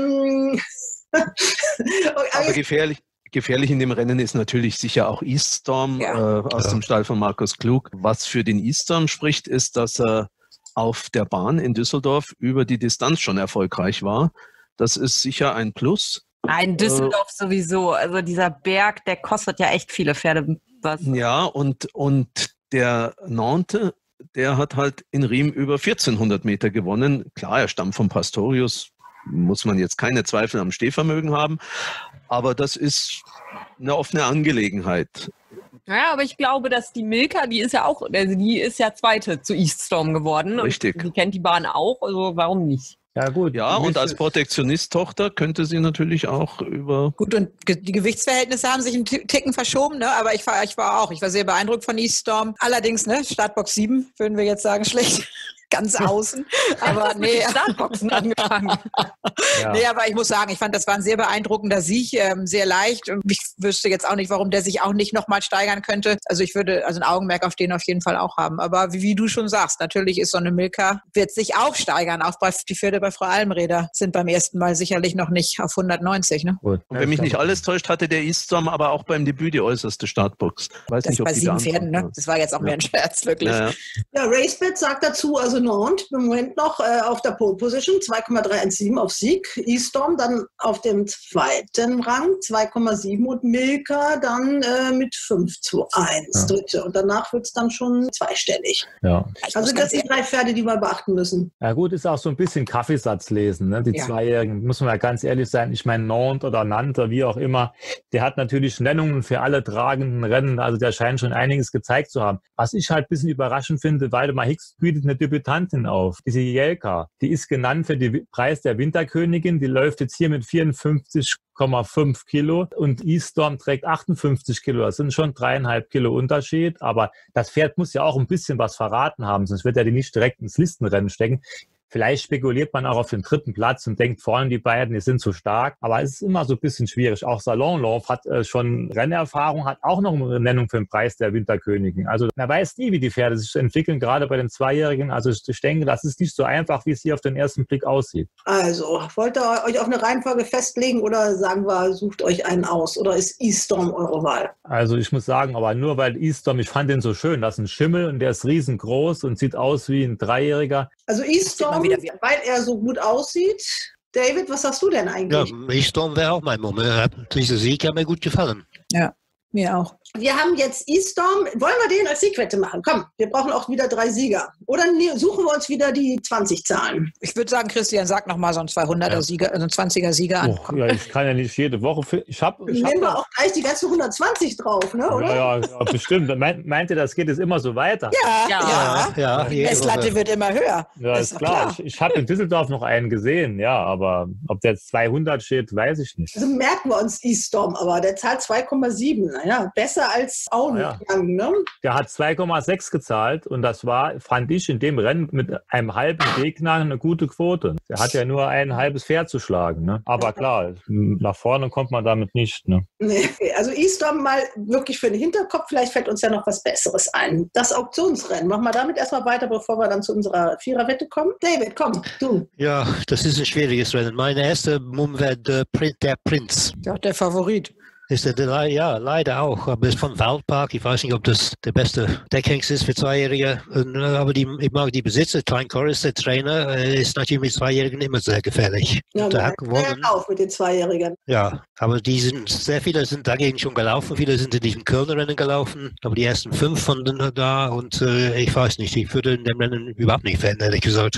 Aber gefährlich in dem Rennen ist natürlich sicher auch Eaststorm aus dem Stall von Markus Klug. Was für den Eaststorm spricht, ist, dass er auf der Bahn in Düsseldorf über die Distanz schon erfolgreich war. Das ist sicher ein Plus. Nein, Düsseldorf sowieso. Also dieser Berg, der kostet ja echt viele Pferde. Ja, und der Nantes, der hat halt in Riem über 1400 Meter gewonnen. Klar, er stammt vom Pastorius, muss man jetzt keine Zweifel am Stehvermögen haben. Aber das ist eine offene Angelegenheit. Ja, aber ich glaube, dass die Milka, die ist ja Zweite zu Eaststorm geworden. Richtig. Und die kennt die Bahn auch, also warum nicht? Ja, gut. Ja, und als Protektionist-Tochter könnte sie natürlich auch über... Gut, und die Gewichtsverhältnisse haben sich einen Ticken verschoben, ne? Aber ich war sehr beeindruckt von Eaststorm. Allerdings, ne, Startbox 7, würden wir jetzt sagen, schlecht. ganz außen. Aber nee, Startboxen angefangen. Ja. Nee, aber ich muss sagen, ich fand, das war ein sehr beeindruckender Sieg, sehr leicht. Und ich wüsste jetzt auch nicht, warum der sich auch nicht nochmal steigern könnte. Also ich würde ein Augenmerk auf den auf jeden Fall auch haben. Aber wie du schon sagst, natürlich ist so eine Milka, wird sich auch steigern. Auch die Pferde bei Frau Almreder sind beim ersten Mal sicherlich noch nicht auf 190. Ne? Und wenn mich nicht alles täuscht, hatte der Eaststorm aber auch beim Debüt die äußerste Startbox. Weiß Das nicht, ob bei die 7 da Pferden, ne? Das war jetzt auch mehr ein Scherz, wirklich. Ja. Ja, RaceBet sagt dazu, also Nantes im Moment noch auf der Pole Position, 2,317 auf Sieg. Eaststorm dann auf dem zweiten Rang, 2,7 und Milka dann mit 5:1 dritte. Und danach wird es dann schon zweistellig. Ja. Also das sind 3 Pferde, die wir beachten müssen. Ja gut, ist auch so ein bisschen Kaffeesatz lesen. Ne? Die Zweijährigen, muss man ja ganz ehrlich sein, ich meine Nantes oder Nantes, wie auch immer, der hat natürlich Nennungen für alle tragenden Rennen, also der scheint schon einiges gezeigt zu haben. Was ich halt ein bisschen überraschend finde, Waldemar Hicks bietet eine Debütantin auf, diese Jelka. Die ist genannt für den Preis der Winterkönigin, die läuft jetzt hier mit 54,5 Kilo und Eaststorm trägt 58 Kilo. Das sind schon 3,5 Kilo Unterschied, aber das Pferd muss ja auch ein bisschen was verraten haben, sonst wird er die nicht direkt ins Listenrennen stecken. Vielleicht spekuliert man auch auf den dritten Platz und denkt, vorne die beiden, die sind zu stark. Aber es ist immer so ein bisschen schwierig. Auch Salonlauf hat schon Rennerfahrung, hat auch noch eine Nennung für den Preis der Winterkönigin. Also man weiß nie, wie die Pferde sich entwickeln, gerade bei den Zweijährigen. Also ich denke, das ist nicht so einfach, wie es hier auf den ersten Blick aussieht. Also, wollt ihr euch auf eine Reihenfolge festlegen oder sagen wir, sucht euch einen aus? Oder ist Eaststorm eure Wahl? Also ich muss sagen, aber nur weil Eaststorm, ich fand den so schön, das ist ein Schimmel und der ist riesengroß und sieht aus wie ein Dreijähriger. Also Eaststorm, weil er so gut aussieht. David, was sagst du denn eigentlich? Ja, Eaststorm wäre auch mein Moment. Dieser Sieg hat mir gut gefallen. Ja, mir auch. Wir haben jetzt Eaststorm. Wollen wir den als Siegwette machen? Komm, wir brauchen auch wieder 3 Sieger. Oder suchen wir uns wieder die 20 Zahlen? Ich würde sagen, Christian, sag nochmal so einen 200er Sieger, also einen 20er Sieger an. Ja, ich kann ja nicht jede Woche. Nehmen wir auch gleich die ganzen 120 drauf, ne? Oder? Ja, bestimmt. Meint ihr, das geht jetzt immer so weiter? Ja. Die Messlatte wird immer höher. Ja, ist klar. Ich habe in Düsseldorf noch einen gesehen, ja, aber ob der jetzt 200 steht, weiß ich nicht. Also merken wir uns Eaststorm, aber der zahlt 2,7. Naja, besser als Auengang, ne? Der hat 2,6 gezahlt und das war, fand ich, in dem Rennen mit einem halben Gegner eine gute Quote. Der hat ja nur ein halbes Pferd zu schlagen, ne? Aber klar, nach vorne kommt man damit nicht, ne? Nee, also Eaststorm mal wirklich für den Hinterkopf, vielleicht fällt uns ja noch was Besseres ein. Das Auktionsrennen, machen wir damit erstmal weiter, bevor wir dann zu unserer Viererwette kommen. David, komm, du. Ja, das ist ein schwieriges Rennen. Meine erste Mumm wäre der Prinz. Ja, der Favorit. Ist ja, leider auch. Aber ist von Waldpark. Ich weiß nicht, ob das der beste Deckhengst ist für Zweijährige. Aber ich mag die Besitzer. Klein Corris, der Trainer, ist natürlich mit Zweijährigen immer sehr gefährlich. Ja, der hat gewonnen. Auf mit den Zweijährigen. Ja, aber sehr viele sind dagegen schon gelaufen. Viele sind in diesem Kölner Rennen gelaufen. Aber die ersten 5 von denen da. Und ich weiß nicht, ich würde in dem Rennen überhaupt nicht werden, ehrlich gesagt.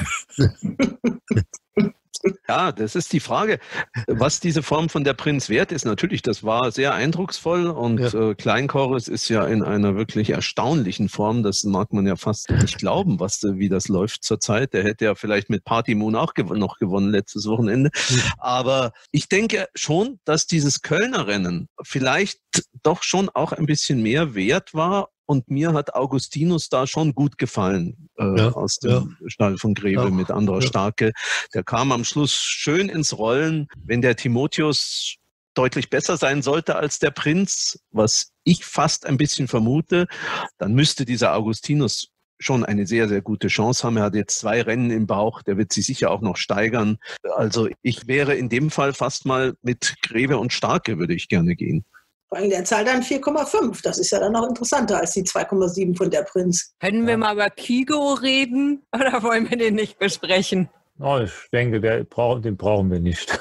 Ja, das ist die Frage. Was diese Form von der Prinz wert ist, natürlich, das war sehr eindrucksvoll und Klein Corris ist ja in einer wirklich erstaunlichen Form. Das mag man ja fast nicht glauben, wie das läuft zurzeit. Der hätte ja vielleicht mit Party Moon auch noch gewonnen letztes Wochenende. Aber ich denke schon, dass dieses Kölner Rennen vielleicht doch schon auch ein bisschen mehr wert war. Und mir hat Augustinus da schon gut gefallen aus dem Stall von Greve mit anderer Starke. Der kam am Schluss schön ins Rollen. Wenn der Timotheus deutlich besser sein sollte als der Prinz, was ich fast ein bisschen vermute, dann müsste dieser Augustinus schon eine sehr, sehr gute Chance haben. Er hat jetzt 2 Rennen im Bauch, der wird sich sicher auch noch steigern. Also ich wäre in dem Fall fast mal mit Greve und Starke würde ich gerne gehen. Vor allem der zahlt dann 4,5. Das ist ja dann noch interessanter als die 2,7 von der Prinz. Können wir mal über Kigo reden oder wollen wir den nicht besprechen? Oh, ich denke, den brauchen wir nicht.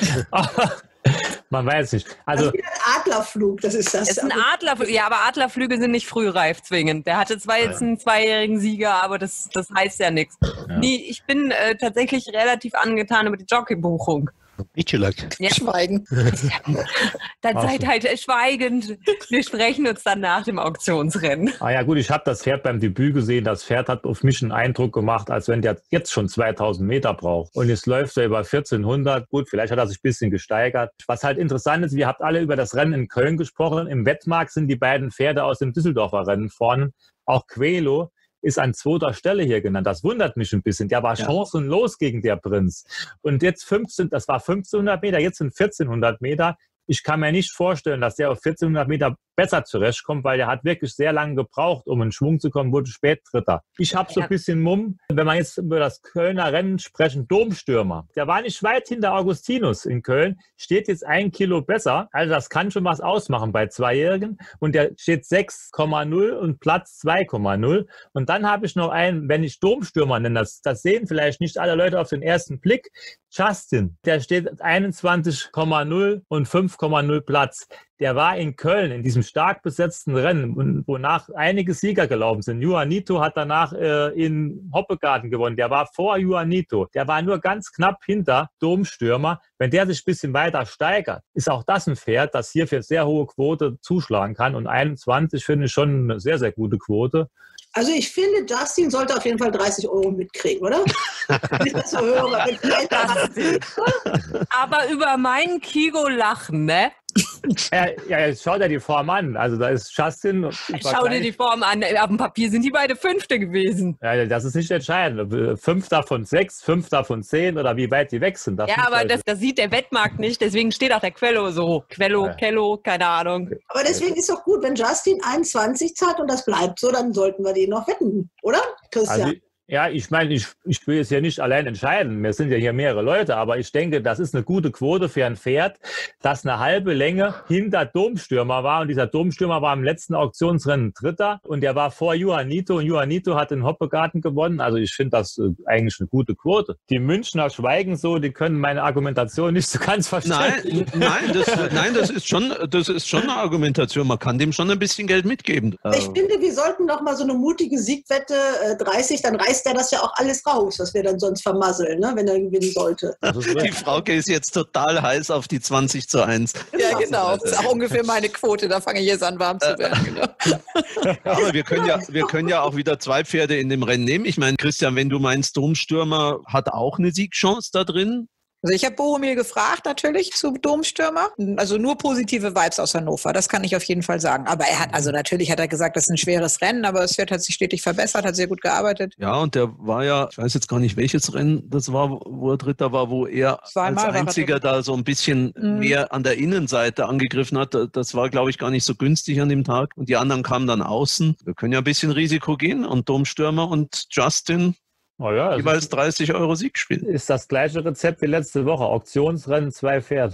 Man weiß nicht. Also, das ist wieder ein Adlerflug, das ist das. Es ist ein Adlerflug, ja, aber Adlerflüge sind nicht frühreif zwingend. Der hatte zwar jetzt einen 2-jährigen Sieger, aber das heißt ja nichts. Ja. Nee, ich bin tatsächlich relativ angetan über die Jockeybuchung. Ja. Schweigen. Dann seid halt schweigend. Wir sprechen uns dann nach dem Auktionsrennen. Ah ja gut, ich habe das Pferd beim Debüt gesehen. Das Pferd hat auf mich einen Eindruck gemacht, als wenn der jetzt schon 2000 Meter braucht. Und jetzt läuft er über 1400. Gut, vielleicht hat er sich ein bisschen gesteigert. Was halt interessant ist, wir habt alle über das Rennen in Köln gesprochen. Im Wettmarkt sind die beiden Pferde aus dem Düsseldorfer Rennen vorne. Auch Quelo ist an 2. Stelle hier genannt. Das wundert mich ein bisschen. Der war chancenlos gegen der Prinz. Und jetzt das war 1500 Meter, jetzt sind 1400 Meter. Ich kann mir nicht vorstellen, dass der auf 1400 Meter besser zurechtkommt, weil der hat wirklich sehr lange gebraucht, um in Schwung zu kommen, wurde spät Dritter. Ich habe so ein bisschen Mumm, wenn wir jetzt über das Kölner Rennen sprechen, Domstürmer. Der war nicht weit hinter Augustinus in Köln, steht jetzt 1 Kilo besser. Also das kann schon was ausmachen bei Zweijährigen. Und der steht 6,0 und Platz 2,0. Und dann habe ich noch einen, wenn ich Domstürmer nenne, das sehen vielleicht nicht alle Leute auf den ersten Blick, Justin, der steht 21,0 und 5,0 Platz. Der war in Köln in diesem stark besetzten Rennen, wonach einige Sieger gelaufen sind. Juanito hat danach in Hoppegarten gewonnen. Der war vor Juanito. Der war nur ganz knapp hinter Domstürmer. Wenn der sich ein bisschen weiter steigert, ist auch das ein Pferd, das hier für sehr hohe Quote zuschlagen kann. Und 21 finde ich schon eine sehr, sehr gute Quote. Also ich finde, Justin sollte auf jeden Fall 30 € mitkriegen, oder? Ich das so höre. Aber über meinen Kigo lachen, ne? Ja, jetzt schaut er die Form an. Also da ist Justin. Schau dir die Form an. Auf dem Papier sind die beide Fünfte gewesen. Ja, das ist nicht entscheidend. 5 von 6, 5 von 10 oder wie weit die weg sind. Ja, aber das sieht der Wettmarkt nicht. Deswegen steht auch der Quello so. Kello, keine Ahnung. Aber deswegen ist doch gut, wenn Justin 21 zahlt und das bleibt so, dann sollten wir den noch wetten, oder, Christian? Also, ja, ich meine, ich will jetzt hier nicht allein entscheiden. Wir sind ja hier mehrere Leute, aber ich denke, das ist eine gute Quote für ein Pferd, das eine halbe Länge hinter Domstürmer war. Und dieser Domstürmer war im letzten Auktionsrennen Dritter und der war vor Juanito. Und Juanito hat den Hoppegarten gewonnen. Also ich finde das eigentlich eine gute Quote. Die Münchner schweigen so, die können meine Argumentation nicht so ganz verstehen. Nein, das ist schon eine Argumentation. Man kann dem schon ein bisschen Geld mitgeben. Ich finde, wir sollten noch mal so eine mutige Siegwette 30, dann reißt er das ja auch alles raus, was wir dann sonst vermasseln, ne, wenn er gewinnen sollte. Die Frauke ist jetzt total heiß auf die 20:1. Ja, genau. Das ist auch ungefähr meine Quote. Da fange ich jetzt an, warm zu werden. Genau. Aber wir können ja auch wieder 2 Pferde in dem Rennen nehmen. Ich meine, Christian, wenn du meinst, Domstürmer hat auch eine Siegchance da drin. Also ich habe Bohumil gefragt natürlich zu Domstürmer. Also nur positive Vibes aus Hannover, das kann ich auf jeden Fall sagen. Aber natürlich hat er gesagt, das ist ein schweres Rennen, aber das Pferd hat sich stetig verbessert, hat sehr gut gearbeitet. Ja, und der war ja, ich weiß jetzt gar nicht, welches Rennen das war, wo er Dritter war, wo er als einziger da so ein bisschen mehr an der Innenseite angegriffen hat. Das war, glaube ich, gar nicht so günstig an dem Tag. Und die anderen kamen dann außen. Wir können ja ein bisschen Risiko gehen und Domstürmer und Justin jeweils 30 € Siegspiel. Ist das gleiche Rezept wie letzte Woche. Auktionsrennen, 2 Pferde.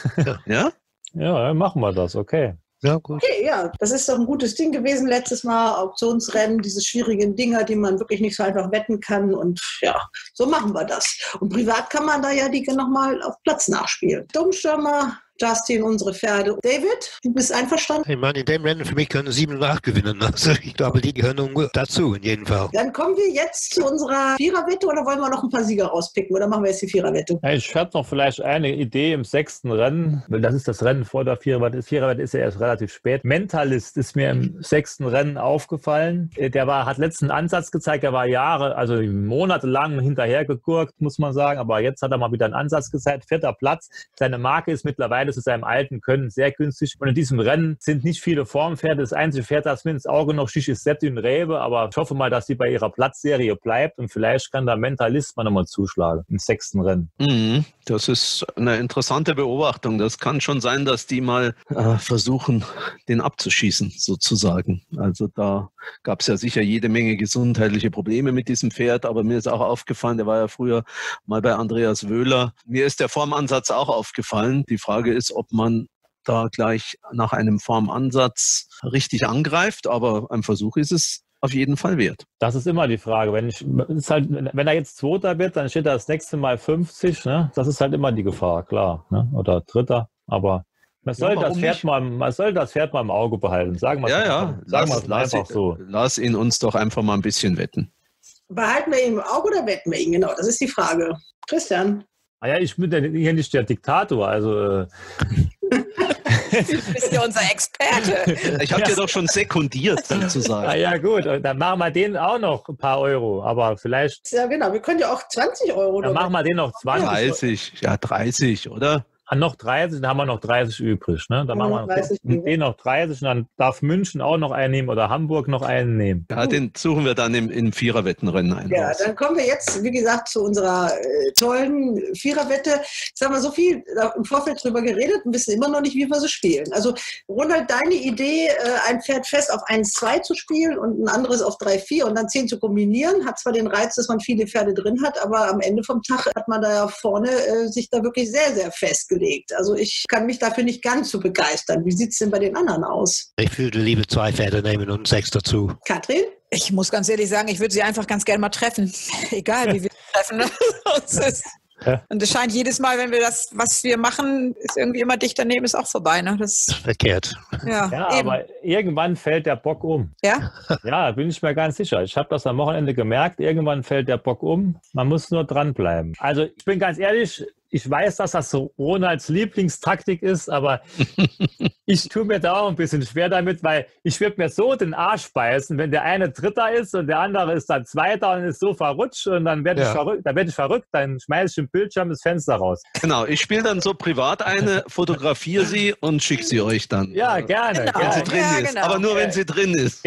Ja? Ja, machen wir das, okay. Ja, gut. Okay, ja, das ist doch ein gutes Ding gewesen letztes Mal. Auktionsrennen, diese schwierigen Dinger, die man wirklich nicht so einfach wetten kann. Und ja, so machen wir das. Und privat kann man da ja die nochmal auf Platz nachspielen. Domstürmer, Justin, unsere Pferde. David, du bist einverstanden? Ich meine, in dem Rennen für mich können 7 nachgewinnen. Also ich glaube, die gehören dazu in jedem Fall. Dann kommen wir jetzt zu unserer Viererwette oder wollen wir noch ein paar Sieger rauspicken oder machen wir jetzt die Viererwette? Ja, ich habe noch vielleicht eine Idee im 6. Rennen, weil das ist das Rennen vor der Viererwette. Die Viererwette ist ja erst relativ spät. Mentalist ist mir im 6. Rennen aufgefallen. Der hat letzten Ansatz gezeigt, der war monatelang hinterhergegurkt, muss man sagen, aber jetzt hat er mal wieder einen Ansatz gezeigt. 4. Platz. Seine Marke ist mittlerweile zu seinem alten Können sehr günstig. Und in diesem Rennen sind nicht viele Formpferde. Das einzige Pferd, das mir ins Auge noch sticht, ist Septin Rebe. Aber ich hoffe mal, dass sie bei ihrer Platzserie bleibt. Und vielleicht kann der Mentalist mal nochmal zuschlagen im 6. Rennen. Das ist eine interessante Beobachtung. Das kann schon sein, dass die mal versuchen, den abzuschießen, sozusagen. Also da gab es ja sicher jede Menge gesundheitliche Probleme mit diesem Pferd. Aber mir ist auch aufgefallen, der war ja früher mal bei Andreas Wöhler. Mir ist der Formansatz auch aufgefallen. Die Frage ist, ob man da gleich nach einem Formansatz richtig angreift, aber ein Versuch ist es auf jeden Fall wert. Das ist immer die Frage. Wenn er jetzt Zweiter wird, dann steht er das nächste Mal 50. Ne? Das ist halt immer die Gefahr, klar. Ne? Oder Dritter. Aber man soll das Pferd mal im Auge behalten. Sagen wir einfach so. Lass ihn uns doch einfach mal ein bisschen wetten. Behalten wir ihn im Auge oder wetten wir ihn? Genau, das ist die Frage. Christian? Ja, ich bin ja hier nicht der Diktator, also... Du bist ja unser Experte. Ich habe dir doch schon sekundiert, sozusagen. Ja gut, dann machen wir den auch noch ein paar Euro, aber vielleicht... Ja genau, wir können ja auch 20 Euro... Dann machen wir den noch 20. 30, ja 30, oder? noch 30, dann haben wir noch 30 übrig. Ne? Dann machen wir mit denen noch 30 und dann darf München auch noch einen nehmen oder Hamburg noch einen nehmen. Ja, den suchen wir dann im Viererwettenrennen ein. Ja, dann kommen wir jetzt, wie gesagt, zu unserer tollen Viererwette. Jetzt haben wir so viel im Vorfeld drüber geredet und wissen immer noch nicht, wie wir sie spielen. Also Ronald, deine Idee, ein Pferd fest auf 1-2 zu spielen und ein anderes auf 3-4 und dann 10 zu kombinieren, hat zwar den Reiz, dass man viele Pferde drin hat, aber am Ende vom Tag hat man da ja vorne sich da wirklich sehr, sehr festgelegt. Also ich kann mich dafür nicht ganz so begeistern. Wie sieht es denn bei den anderen aus? Ich würde lieber 2 Pferde nehmen und 6 dazu. Katrin? Ich muss ganz ehrlich sagen, ich würde sie einfach ganz gerne mal treffen. Egal, wie wir sie treffen. Und es scheint jedes Mal, wenn wir das, was wir machen, ist irgendwie immer dicht daneben, ist auch vorbei. Ne? Das verkehrt. Ja, aber irgendwann fällt der Bock um. Ja? Ja, bin ich mir ganz sicher. Ich habe das am Wochenende gemerkt. Irgendwann fällt der Bock um. Man muss nur dranbleiben. Also ich bin ganz ehrlich, ich weiß, dass das so Ronalds Lieblingstaktik ist, aber ich tue mir da auch ein bisschen schwer damit, weil ich würde mir so den Arsch beißen, wenn der eine Dritter ist und der andere ist dann Zweiter und ist so verrutscht und dann werde ich verrückt, dann schmeiße ich im Bildschirm das Fenster raus. Genau, ich spiele dann so privat eine, fotografiere sie und schicke sie euch dann. Ja, gerne. Wenn sie drin ist, aber nur wenn sie drin ist.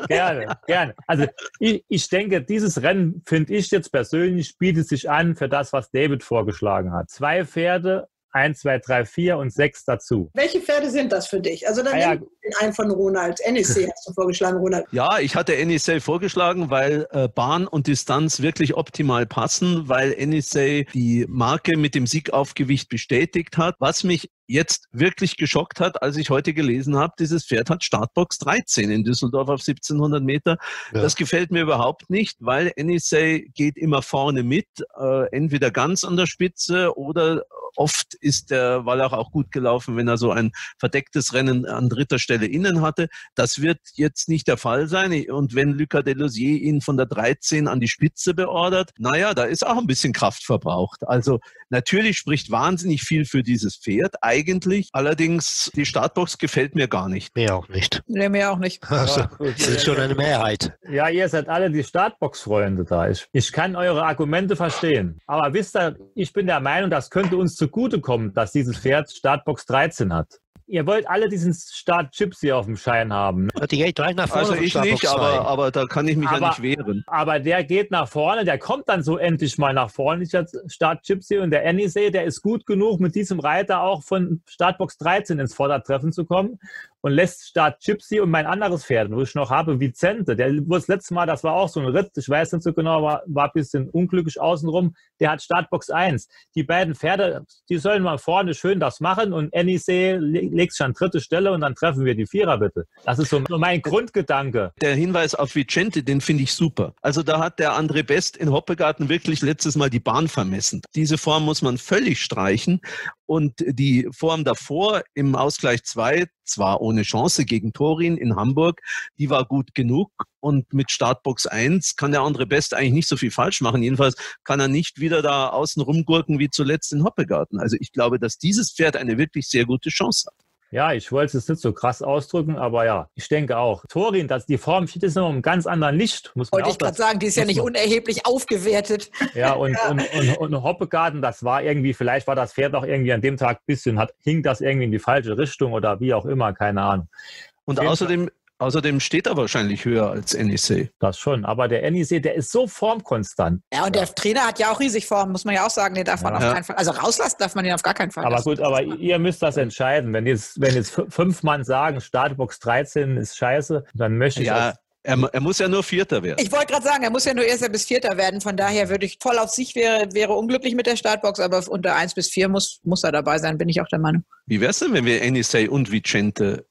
Gerne. Also ich denke, dieses Rennen, finde ich jetzt persönlich, bietet sich an für das, was David vorgeschlagen hat. 2 Pferde, 1, 2, 3, 4 und 6 dazu. Welche Pferde sind das für dich? Also dann nimm den einen von Ronald. NEC hast du vorgeschlagen, Ronald. Ja, ich hatte NEC vorgeschlagen, weil Bahn und Distanz wirklich optimal passen, weil NEC die Marke mit dem Siegaufgewicht bestätigt hat. Was mich jetzt wirklich geschockt hat, als ich heute gelesen habe, dieses Pferd hat Startbox 13 in Düsseldorf auf 1700 Meter. Ja. Das gefällt mir überhaupt nicht, weil NEC geht immer vorne mit, entweder ganz an der Spitze oder oft ist der Wallach auch gut gelaufen, wenn er so ein verdecktes Rennen an dritter Stelle innen hatte. Das wird jetzt nicht der Fall sein. Und wenn Lucas Delosier ihn von der 13 an die Spitze beordert, naja, da ist auch ein bisschen Kraft verbraucht. Also natürlich spricht wahnsinnig viel für dieses Pferd eigentlich. Allerdings, die Startbox gefällt mir gar nicht. Mir auch nicht. Nee, mir auch nicht. Also, das ist schon eine Mehrheit. Ja, ihr seid alle die Startbox-Freunde da. Ich kann eure Argumente verstehen. Aber wisst ihr, ich bin der Meinung, das könnte uns zugutekommen, dass dieses Pferd Startbox 13 hat. Ihr wollt alle diesen Start-Chips hier auf dem Schein haben. Ne? Die geht gleich nach vorne. Also ich nicht, aber da kann ich mich ja nicht wehren. Aber der geht nach vorne, der kommt dann so endlich mal nach vorne, dieser Start-Chips hier. Und der NEC, der ist gut genug, mit diesem Reiter auch von Startbox 13 ins Vordertreffen zu kommen. Und lässt Start Gypsy und mein anderes Pferd, wo ich noch habe, Vicente, der wo das letzte Mal, das war auch so ein Ritt, ich weiß nicht so genau, war ein bisschen unglücklich außenrum, der hat Startbox 1. Die beiden Pferde, die sollen mal vorne schön das machen und NEC legt sich an 3. Stelle und dann treffen wir die Vierer bitte. Das ist so mein Grundgedanke. Der Hinweis auf Vicente, den finde ich super. Also da hat der André Best in Hoppegarten wirklich letztes Mal die Bahn vermessen. Diese Form muss man völlig streichen. Und die Form davor im Ausgleich 2, zwar ohne Chance gegen Thorin in Hamburg, die war gut genug. Und mit Startbox 1 kann der André Best eigentlich nicht so viel falsch machen. Jedenfalls kann er nicht wieder da außen rumgurken wie zuletzt in Hoppegarten. Also ich glaube, dass dieses Pferd eine wirklich sehr gute Chance hat. Ja, ich wollte es nicht so krass ausdrücken, aber ja, ich denke auch. Thorin, die Form steht jetzt noch im ganz anderen Licht. Wollte ich gerade sagen, die ist ja nicht unerheblich aufgewertet. Ja, und Hoppegarten, das war irgendwie, vielleicht war das Pferd auch irgendwie an dem Tag ein bisschen, hing das irgendwie in die falsche Richtung oder wie auch immer, keine Ahnung. Und außerdem steht er wahrscheinlich höher als NEC. Das schon, aber der NEC, der ist so formkonstant. Ja, und der Trainer hat ja auch riesig Form, muss man ja auch sagen, den darf man auf keinen Fall, also rauslassen darf man den auf gar keinen Fall. Aber gut, aber ihr müsst das entscheiden. Wenn jetzt 5 Mann sagen, Startbox 13 ist scheiße, dann möchte ich... Ja. Er muss ja nur Vierter werden. Ich wollte gerade sagen, er muss ja nur Erster bis Vierter werden. Von daher würde ich voll auf sich wäre unglücklich mit der Startbox, aber unter 1 bis 4 muss er dabei sein, bin ich auch der Meinung. Wie wäre es denn, wenn wir NEC und Vicente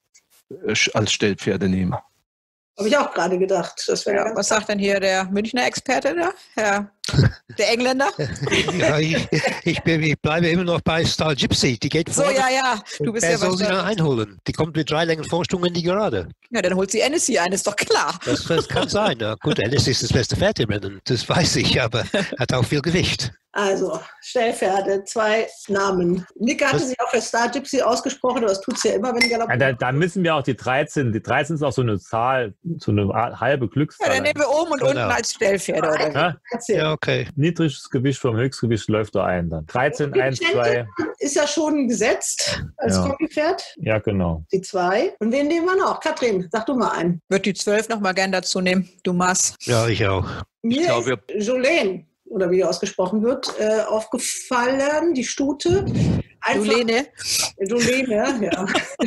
als Stellpferde nehmen? Habe ich auch gerade gedacht. Das ja, was sagt denn hier der Münchner Experte da? Der Engländer? Ja, ich bleibe immer noch bei Star Gypsy. Die geht so, ja. Du bist wer soll sie dann einholen? Die kommt mit 3 Längen Vorsprung in die Gerade. Ja, dann holt sie NEC ein, ist doch klar. Das kann sein. Ja, gut, NEC ist das beste Pferd im Rennen. Das weiß ich, aber hat auch viel Gewicht. Also, Stellpferde, 2 Namen. Nick hatte sich auch für Star Gypsy ausgesprochen, aber das tut es ja immer, wenn galoppieren. Da müssen wir auch die 13. Die 13 ist auch so eine Zahl, so eine halbe Glückszahl. Ja, dann nehmen wir oben und unten als Stellpferde, oder? Ja, okay. Niedriges Gewicht vom Höchstgewicht läuft da ein dann. 13, 1, 2. Ist ja schon gesetzt als Kombipferd. Ja, genau. Die 2. Und wen nehmen wir noch? Katrin, sag du mal einen. Würde die 12 noch mal gern dazu nehmen. Du machst. Ja, ich auch. Mir ist Jolene, oder wie ausgesprochen wird, aufgefallen, die Stute. Jolene. Ja.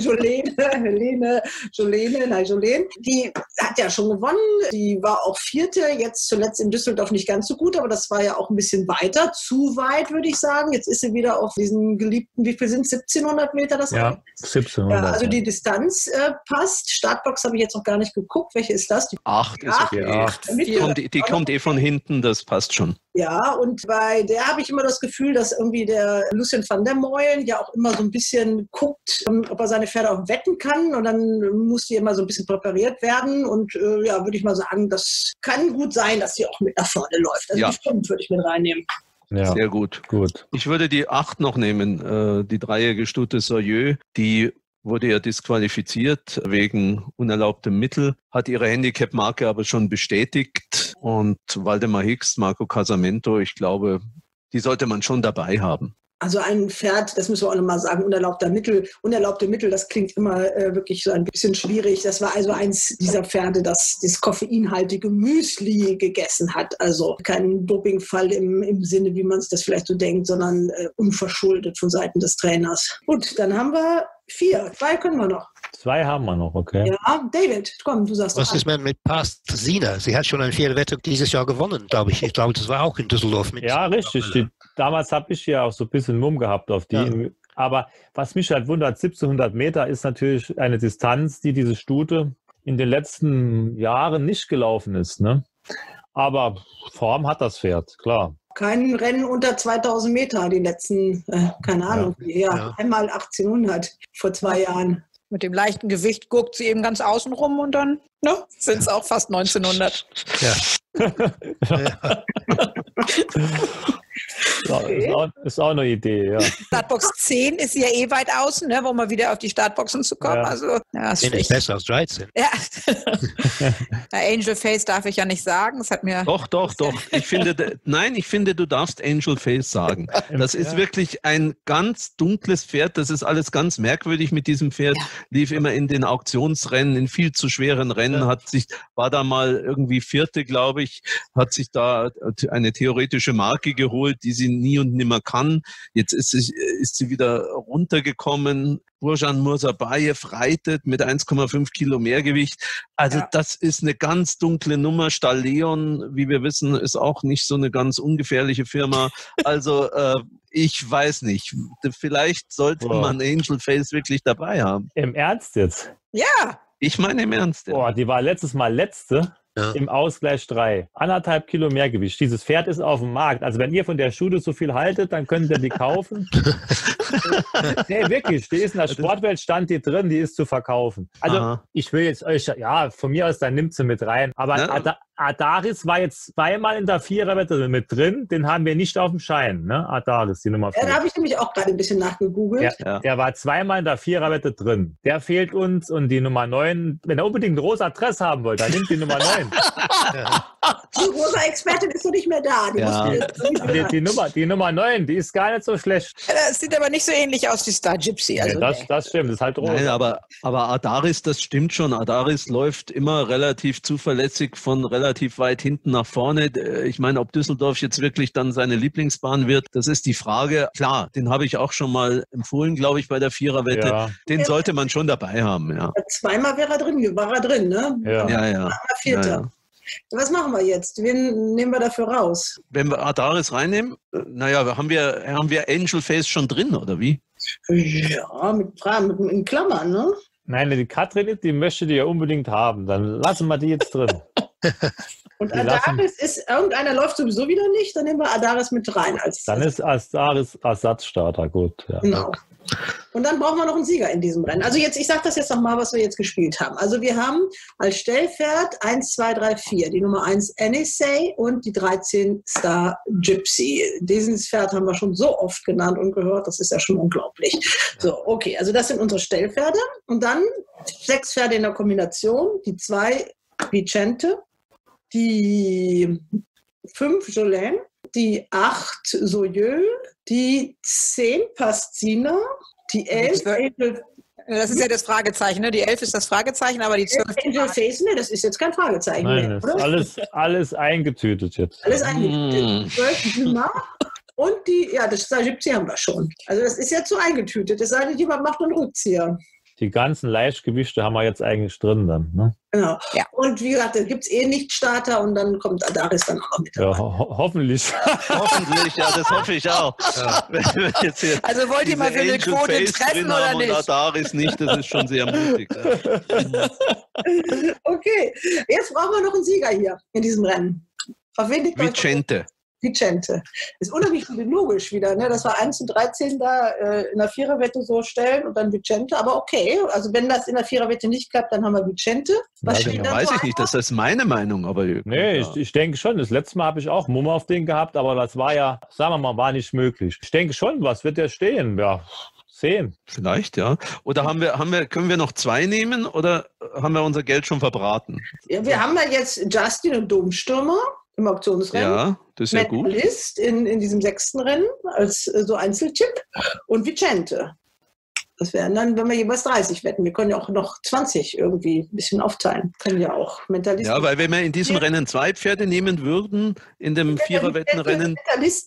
Jolene. Die hat ja schon gewonnen. Die war auch 4. Jetzt zuletzt in Düsseldorf nicht ganz so gut, aber das war ja auch ein bisschen weiter. Zu weit, würde ich sagen. Jetzt ist sie wieder auf diesen geliebten, wie viel sind es? 1700 Meter? Das ja, 1700. Ja, also die Distanz passt. Startbox habe ich jetzt noch gar nicht geguckt. Welche ist das? Die 8 ist okay. 8. Die kommt von hinten, das passt schon. Ja, und bei der habe ich immer das Gefühl, dass irgendwie der Lucien van der Meulen ja auch immer so ein bisschen guckt, ob er seine Pferde auch wetten kann. Und dann muss die immer so ein bisschen präpariert werden. Und ja, würde ich mal sagen, das kann gut sein, dass sie auch mit nach vorne läuft. Also die 5 würde ich mit reinnehmen. Ja, sehr gut. Ich würde die 8 noch nehmen, die dreijährige Stute Soyeux, die wurde ja disqualifiziert wegen unerlaubtem Mittel, hat ihre Handicap-Marke aber schon bestätigt. Und Waldemar Hicks, Marco Casamento, ich glaube, die sollte man schon dabei haben. Also ein Pferd, das müssen wir auch nochmal sagen, unerlaubte Mittel, das klingt immer wirklich so ein bisschen schwierig. Das war also eins dieser Pferde, das koffeinhaltige Müsli gegessen hat. Also kein Dopingfall im Sinne, wie man es das vielleicht so denkt, sondern unverschuldet von Seiten des Trainers. Gut, dann haben wir 4. 2 können wir noch. 2 haben wir noch, okay. Ja, David, komm, du sagst was ist mit Past Sina? Sie hat schon ein Pferdewette dieses Jahr gewonnen, glaube ich. Ich glaube, das war auch in Düsseldorf. Ja, richtig. Damals habe ich ja auch so ein bisschen Mumm gehabt auf die. Ja. Aber was mich halt wundert, 1700 Meter ist natürlich eine Distanz, die diese Stute in den letzten Jahren nicht gelaufen ist. Ne? Aber Form hat das Pferd, klar. Kein Rennen unter 2000 Meter, die letzten, keine Ahnung, einmal 1800 vor 2 Jahren. Mit dem leichten Gewicht guckt sie eben ganz außen rum und dann sind es auch fast 1900. Ja. Okay. Ist auch eine Idee, ja. Startbox 10 ist ja weit außen, ne, um mal wieder auf die Startboxen zu kommen. Ja. Also, ist besser als 13. Ja. Angel Face darf ich ja nicht sagen. Das hat mir Doch. Ich finde, du darfst Angel Face sagen. Das ist wirklich ein ganz dunkles Pferd. Das ist alles ganz merkwürdig mit diesem Pferd. Ja. Lief immer in den Auktionsrennen, in viel zu schweren Rennen, war da mal irgendwie 4., glaube ich, hat sich da eine theoretische Marke geholt, die sie nie und nimmer kann. Jetzt ist sie wieder runtergekommen. Burjan Murzabayev reitet mit 1,5 Kilo Mehrgewicht. Also das ist eine ganz dunkle Nummer. Stall Leon, wie wir wissen, ist auch nicht so eine ganz ungefährliche Firma. Also ich weiß nicht. Vielleicht sollte man Angel Face wirklich dabei haben. Im Ernst jetzt? Ja. Ich meine im Ernst. Ja. Die war letztes Mal letzte. Ja. Im Ausgleich 3. 1,5 Kilo Mehrgewicht. Dieses Pferd ist auf dem Markt. Also wenn ihr von der Stute so viel haltet, dann könnt ihr die kaufen. Nee, wirklich. Die ist in der Sportwelt, stand die drin, die ist zu verkaufen. Also ich will jetzt euch, von mir aus, dann nimmt sie mit rein. Aber Adaris war jetzt 2-mal in der Viererwette mit drin. Den haben wir nicht auf dem Schein, ne? Adaris, die Nummer 4. Ja, da habe ich nämlich auch gerade ein bisschen nachgegoogelt. Ja. Der war 2-mal in der Viererwette drin. Der fehlt uns und die Nummer 9, wenn er unbedingt ein rosa Dress haben wollt, dann nimmt die Nummer 9. Die rosa Expertin ist noch nicht mehr da. Die Nummer 9, die ist gar nicht so schlecht. Das sieht aber nicht so ähnlich aus wie Star Gypsy. Also das stimmt, das ist halt rosa. Nein, aber Adaris, das stimmt schon. Adaris läuft immer relativ zuverlässig von relativ weit hinten nach vorne. Ich meine, ob Düsseldorf jetzt wirklich dann seine Lieblingsbahn wird, das ist die Frage. Klar, den habe ich auch schon mal empfohlen, glaube ich, bei der Viererwette. Ja. Den sollte man schon dabei haben. Ja. 2-mal war er drin, ne? Ja. 4. Ja. Was machen wir jetzt? Wen nehmen wir dafür raus? Wenn wir Adaris reinnehmen, haben wir Angel Face schon drin, oder wie? Ja, in Klammern, ne? Nein, die Katrin, die möchte die ja unbedingt haben. Dann lassen wir die jetzt drin. Und Adaris irgendeiner läuft sowieso wieder nicht, dann nehmen wir Adaris mit rein. Dann ist Adaris Ersatzstarter, gut. Ja. Genau. Und dann brauchen wir noch einen Sieger in diesem Rennen. Also jetzt, ich sage das jetzt nochmal, was wir jetzt gespielt haben. Also wir haben als Stellpferd 1, 2, 3, 4, die Nummer 1 NSA und die 13 Star Gypsy. Dieses Pferd haben wir schon so oft genannt und gehört, das ist ja schon unglaublich. So, okay, also das sind unsere Stellpferde. Und dann 6 Pferde in der Kombination, die 2 Vicente, die 5 Jolene, die 8 Soyeul, die 10 Pastina, die 11 Angel. Das ist ja das Fragezeichen, ne? Die 11 ist das Fragezeichen, aber die 12 Angel Face, ne, das ist jetzt kein Fragezeichen Nein, mehr, das ist alles eingetütet jetzt. Alles eingetütet. 12 Dumas und die, ja, das Star Gypsy haben wir schon. Also das ist jetzt so eingetütet. Es sei denn, jemand macht einen Rückzieher. Die ganzen Leichtgewichte haben wir jetzt eigentlich drin dann. Ne? Genau. Ja. Und wie gesagt, da gibt es Nicht-Starter und dann kommt Adaris dann auch mit dabei. Ja, hoffentlich. Hoffentlich, ja, das hoffe ich auch. Ja. Also wollt ihr mal für eine Quote treffen oder nicht? Und Adaris nicht, das ist schon sehr mutig. Ja. Okay, jetzt brauchen wir noch einen Sieger hier in diesem Rennen. Auf wen liegt Vicente. Vicente. Ist unheimlich logisch wieder, ne? Das war 1 zu 13 da in der Viererwette so stellen und dann Vicente, aber okay, also wenn das in der Viererwette nicht klappt, dann haben wir Vicente. Was ja, weiß ich nicht, das ist meine Meinung, aber... Nee, ja. ich denke schon, das letzte Mal habe ich auch Mumme auf den gehabt, aber das war ja, sagen wir mal, war nicht möglich. Ich denke schon, was wird der stehen? Ja, 10. Vielleicht, ja. Oder können wir noch 2 nehmen oder haben wir unser Geld schon verbraten? Ja, wir haben ja jetzt Justin und Domstürmer im Auktionsrennen. Ja, das ist ja gut. List in diesem 6. Rennen als so Einzeltipp und Vicente. Das wären dann, wenn wir jeweils 30 wetten. Wir können ja auch noch 20 irgendwie ein bisschen aufteilen. Können ja auch Mentalist. Ja, weil wenn wir in diesem Rennen 2 Pferde nehmen würden, in dem Viererwettenrennen. Mentalist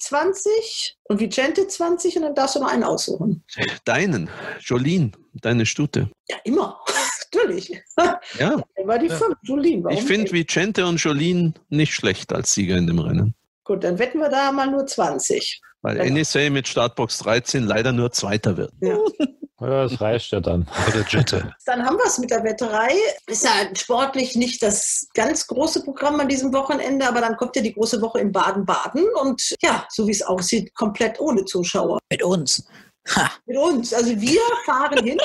20 und Vicente 20 und dann darfst du noch einen aussuchen. Deinen, Jolene, deine Stute. Ja, immer. Natürlich. Ja. War die 5, Jolene. Ich finde Vicente und Jolene nicht schlecht als Sieger in dem Rennen. Gut, dann wetten wir da mal nur 20. Weil NSA mit Startbox 13 leider nur Zweiter wird. Ja. Ja, das reicht ja dann. Oder Dritte. Dann haben wir es mit der Wetterei. Ist ja sportlich nicht das ganz große Programm an diesem Wochenende, aber dann kommt ja die große Woche in Baden-Baden und ja, so wie es aussieht, komplett ohne Zuschauer. Mit uns. Ha. Mit uns. Also wir fahren hin,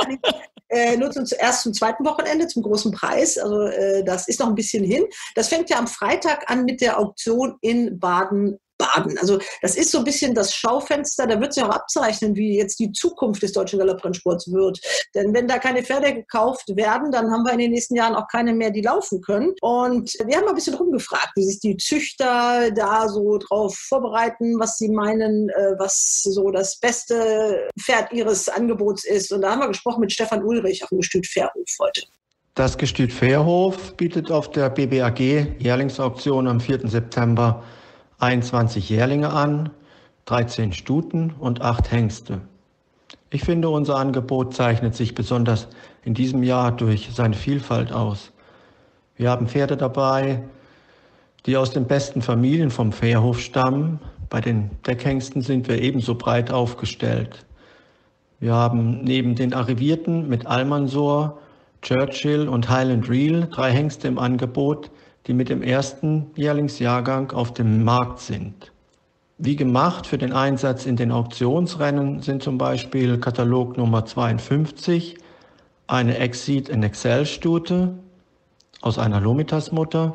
nur zum ersten und zweiten Wochenende zum großen Preis. Also das ist noch ein bisschen hin. Das fängt ja am Freitag an mit der Auktion in Baden-Baden. Also das ist so ein bisschen das Schaufenster, da wird sich auch abzeichnen, wie jetzt die Zukunft des deutschen Galopprennsports wird. Denn wenn da keine Pferde gekauft werden, dann haben wir in den nächsten Jahren auch keine mehr, die laufen können. Und wir haben mal ein bisschen rumgefragt, wie sich die Züchter da so drauf vorbereiten, was sie meinen, was so das beste Pferd ihres Angebots ist. Und da haben wir gesprochen mit Stefan Ulrich auf dem Gestüt Fairhof heute. Das Gestüt Fairhof bietet auf der BBAG Jährlingsauktion am 4. September 21 Jährlinge an, 13 Stuten und 8 Hengste. Ich finde, unser Angebot zeichnet sich besonders in diesem Jahr durch seine Vielfalt aus. Wir haben Pferde dabei, die aus den besten Familien vom Fairhof stammen. Bei den Deckhengsten sind wir ebenso breit aufgestellt. Wir haben neben den Arrivierten mit Almansor, Churchill und Highland Reel 3 Hengste im Angebot, die mit dem ersten Jährlingsjahrgang auf dem Markt sind. Wie gemacht für den Einsatz in den Auktionsrennen sind zum Beispiel Katalog Nummer 52, eine Exceed in Excel Stute aus einer Lomitas-Mutter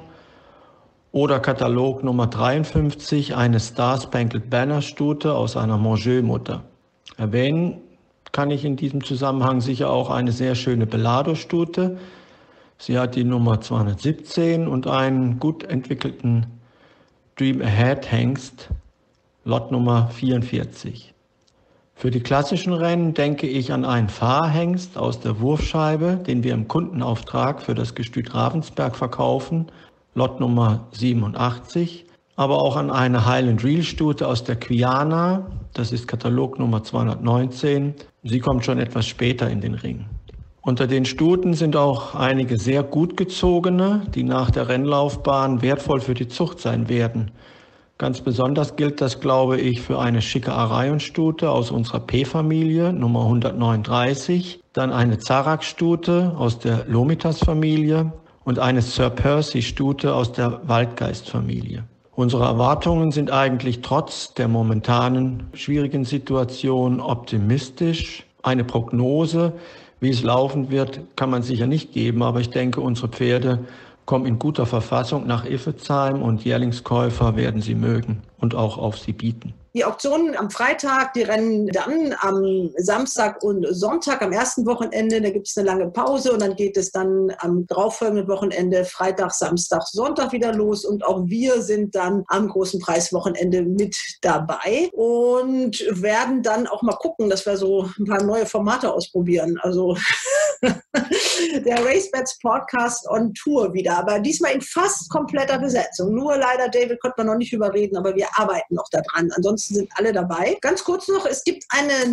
oder Katalog Nummer 53, eine Star Spangled Banner Stute aus einer Monjeu-Mutter. Erwähnen kann ich in diesem Zusammenhang sicher auch eine sehr schöne Belado-Stute. Sie hat die Nummer 217 und einen gut entwickelten Dream Ahead Hengst, Lot Nummer 44. Für die klassischen Rennen denke ich an einen Fahrhengst aus der Wurfscheibe, den wir im Kundenauftrag für das Gestüt Ravensberg verkaufen, Lot Nummer 87, aber auch an eine Highland Reel Stute aus der Quiana, das ist Katalog Nummer 219. Sie kommt schon etwas später in den Ring. Unter den Stuten sind auch einige sehr gut gezogene, die nach der Rennlaufbahn wertvoll für die Zucht sein werden. Ganz besonders gilt das, glaube ich, für eine schicke Arion-Stute aus unserer P-Familie, Nummer 139, dann eine Zarak-Stute aus der Lomitas-Familie und eine Sir Percy-Stute aus der Waldgeist-Familie. Unsere Erwartungen sind eigentlich trotz der momentanen schwierigen Situation optimistisch. Eine Prognose, wie es laufen wird, kann man sicher nicht geben, aber ich denke, unsere Pferde kommen in guter Verfassung nach Iffezheim und Jährlingskäufer werden sie mögen und auch auf sie bieten. Die Auktionen am Freitag, die rennen dann am Samstag und Sonntag, am ersten Wochenende. Da gibt es eine lange Pause und dann geht es dann am darauffolgenden Wochenende, Freitag, Samstag, Sonntag wieder los. Und auch wir sind dann am großen Preiswochenende mit dabei und werden dann auch mal gucken, dass wir so ein paar neue Formate ausprobieren. Also der RaceBets Podcast on Tour wieder, aber diesmal in fast kompletter Besetzung. Nur leider, David konnte man noch nicht überreden, aber wir arbeiten noch daran. Ansonsten sind alle dabei. Ganz kurz noch, es gibt eine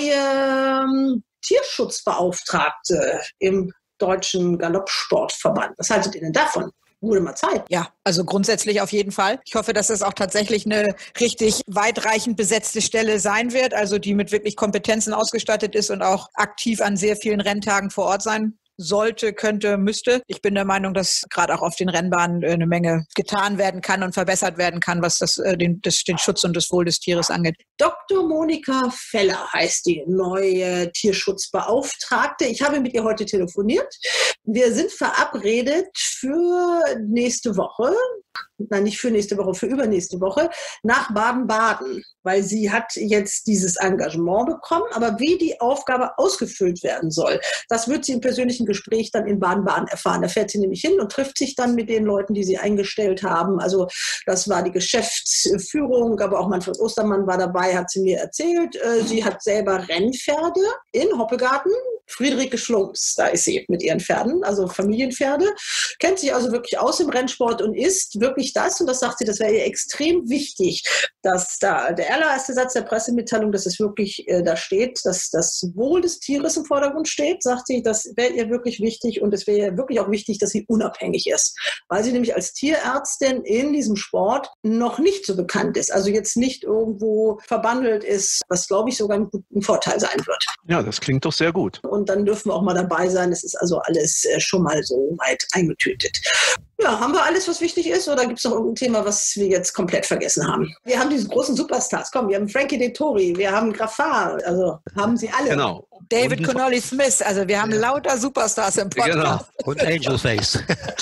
neue Tierschutzbeauftragte im Deutschen Galoppsportverband. Was haltet ihr denn davon? Wurde mal Zeit. Ja, also grundsätzlich auf jeden Fall. Ich hoffe, dass es auch tatsächlich eine richtig weitreichend besetzte Stelle sein wird, also die mit wirklich Kompetenzen ausgestattet ist und auch aktiv an sehr vielen Renntagen vor Ort sein sollte, könnte, müsste. Ich bin der Meinung, dass gerade auch auf den Rennbahnen eine Menge getan werden kann und verbessert werden kann, was den Schutz und das Wohl des Tieres angeht. Dr. Monika Feller heißt die neue Tierschutzbeauftragte. Ich habe mit ihr heute telefoniert. Wir sind verabredet für nächste Woche. Nein, nicht für nächste Woche, für übernächste Woche, nach Baden-Baden, weil sie hat jetzt dieses Engagement bekommen, aber wie die Aufgabe ausgefüllt werden soll, das wird sie im persönlichen Gespräch dann in Baden-Baden erfahren. Da fährt sie nämlich hin und trifft sich dann mit den Leuten, die sie eingestellt haben. Also das war die Geschäftsführung, aber auch Manfred Ostermann war dabei, hat sie mir erzählt. Sie hat selber Rennpferde in Hoppegarten. Friederike Schlumps, da ist sie mit ihren Pferden, also Familienpferde, kennt sich also wirklich aus im Rennsport und ist wirklich das, und das sagt sie, das wäre ihr extrem wichtig, dass da der allererste Satz der Pressemitteilung, dass es wirklich da steht, dass das Wohl des Tieres im Vordergrund steht, sagt sie, das wäre ihr wirklich wichtig und es wäre ihr wirklich auch wichtig, dass sie unabhängig ist, weil sie nämlich als Tierärztin in diesem Sport noch nicht so bekannt ist, also jetzt nicht irgendwo verbandelt ist, was glaube ich sogar ein Vorteil sein wird. Ja, das klingt doch sehr gut. Und dann dürfen wir auch mal dabei sein. Es ist also alles schon mal so weit eingetütet. Ja, haben wir alles, was wichtig ist? Oder gibt es noch irgendein Thema, was wir jetzt komplett vergessen haben? Wir haben diese großen Superstars. Komm, wir haben Frankie Dettori, wir haben Graffard, also haben sie alle. Genau. David Connolly Smith, also wir haben lauter Superstars im Podcast. Genau. Und Angelface.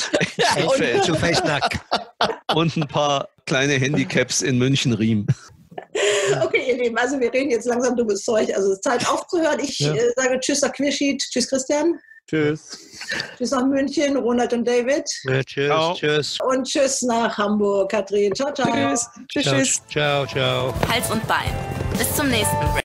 Angelface Nack. Und ein paar kleine Handicaps in München-Riem. Okay, ihr Lieben, also wir reden jetzt langsam dummes Zeug. Also es ist Zeit aufzuhören. Ich sage Tschüss nach Querschied. Tschüss Christian. Tschüss. Tschüss nach München, Ronald und David. Ja, tschüss, ciao. Tschüss. Und tschüss nach Hamburg, Katrin. Ciao, ciao. Tschüss. Tschüss, Ciao, tschüss. ciao, ciao. Hals und Bein. Bis zum nächsten Mal.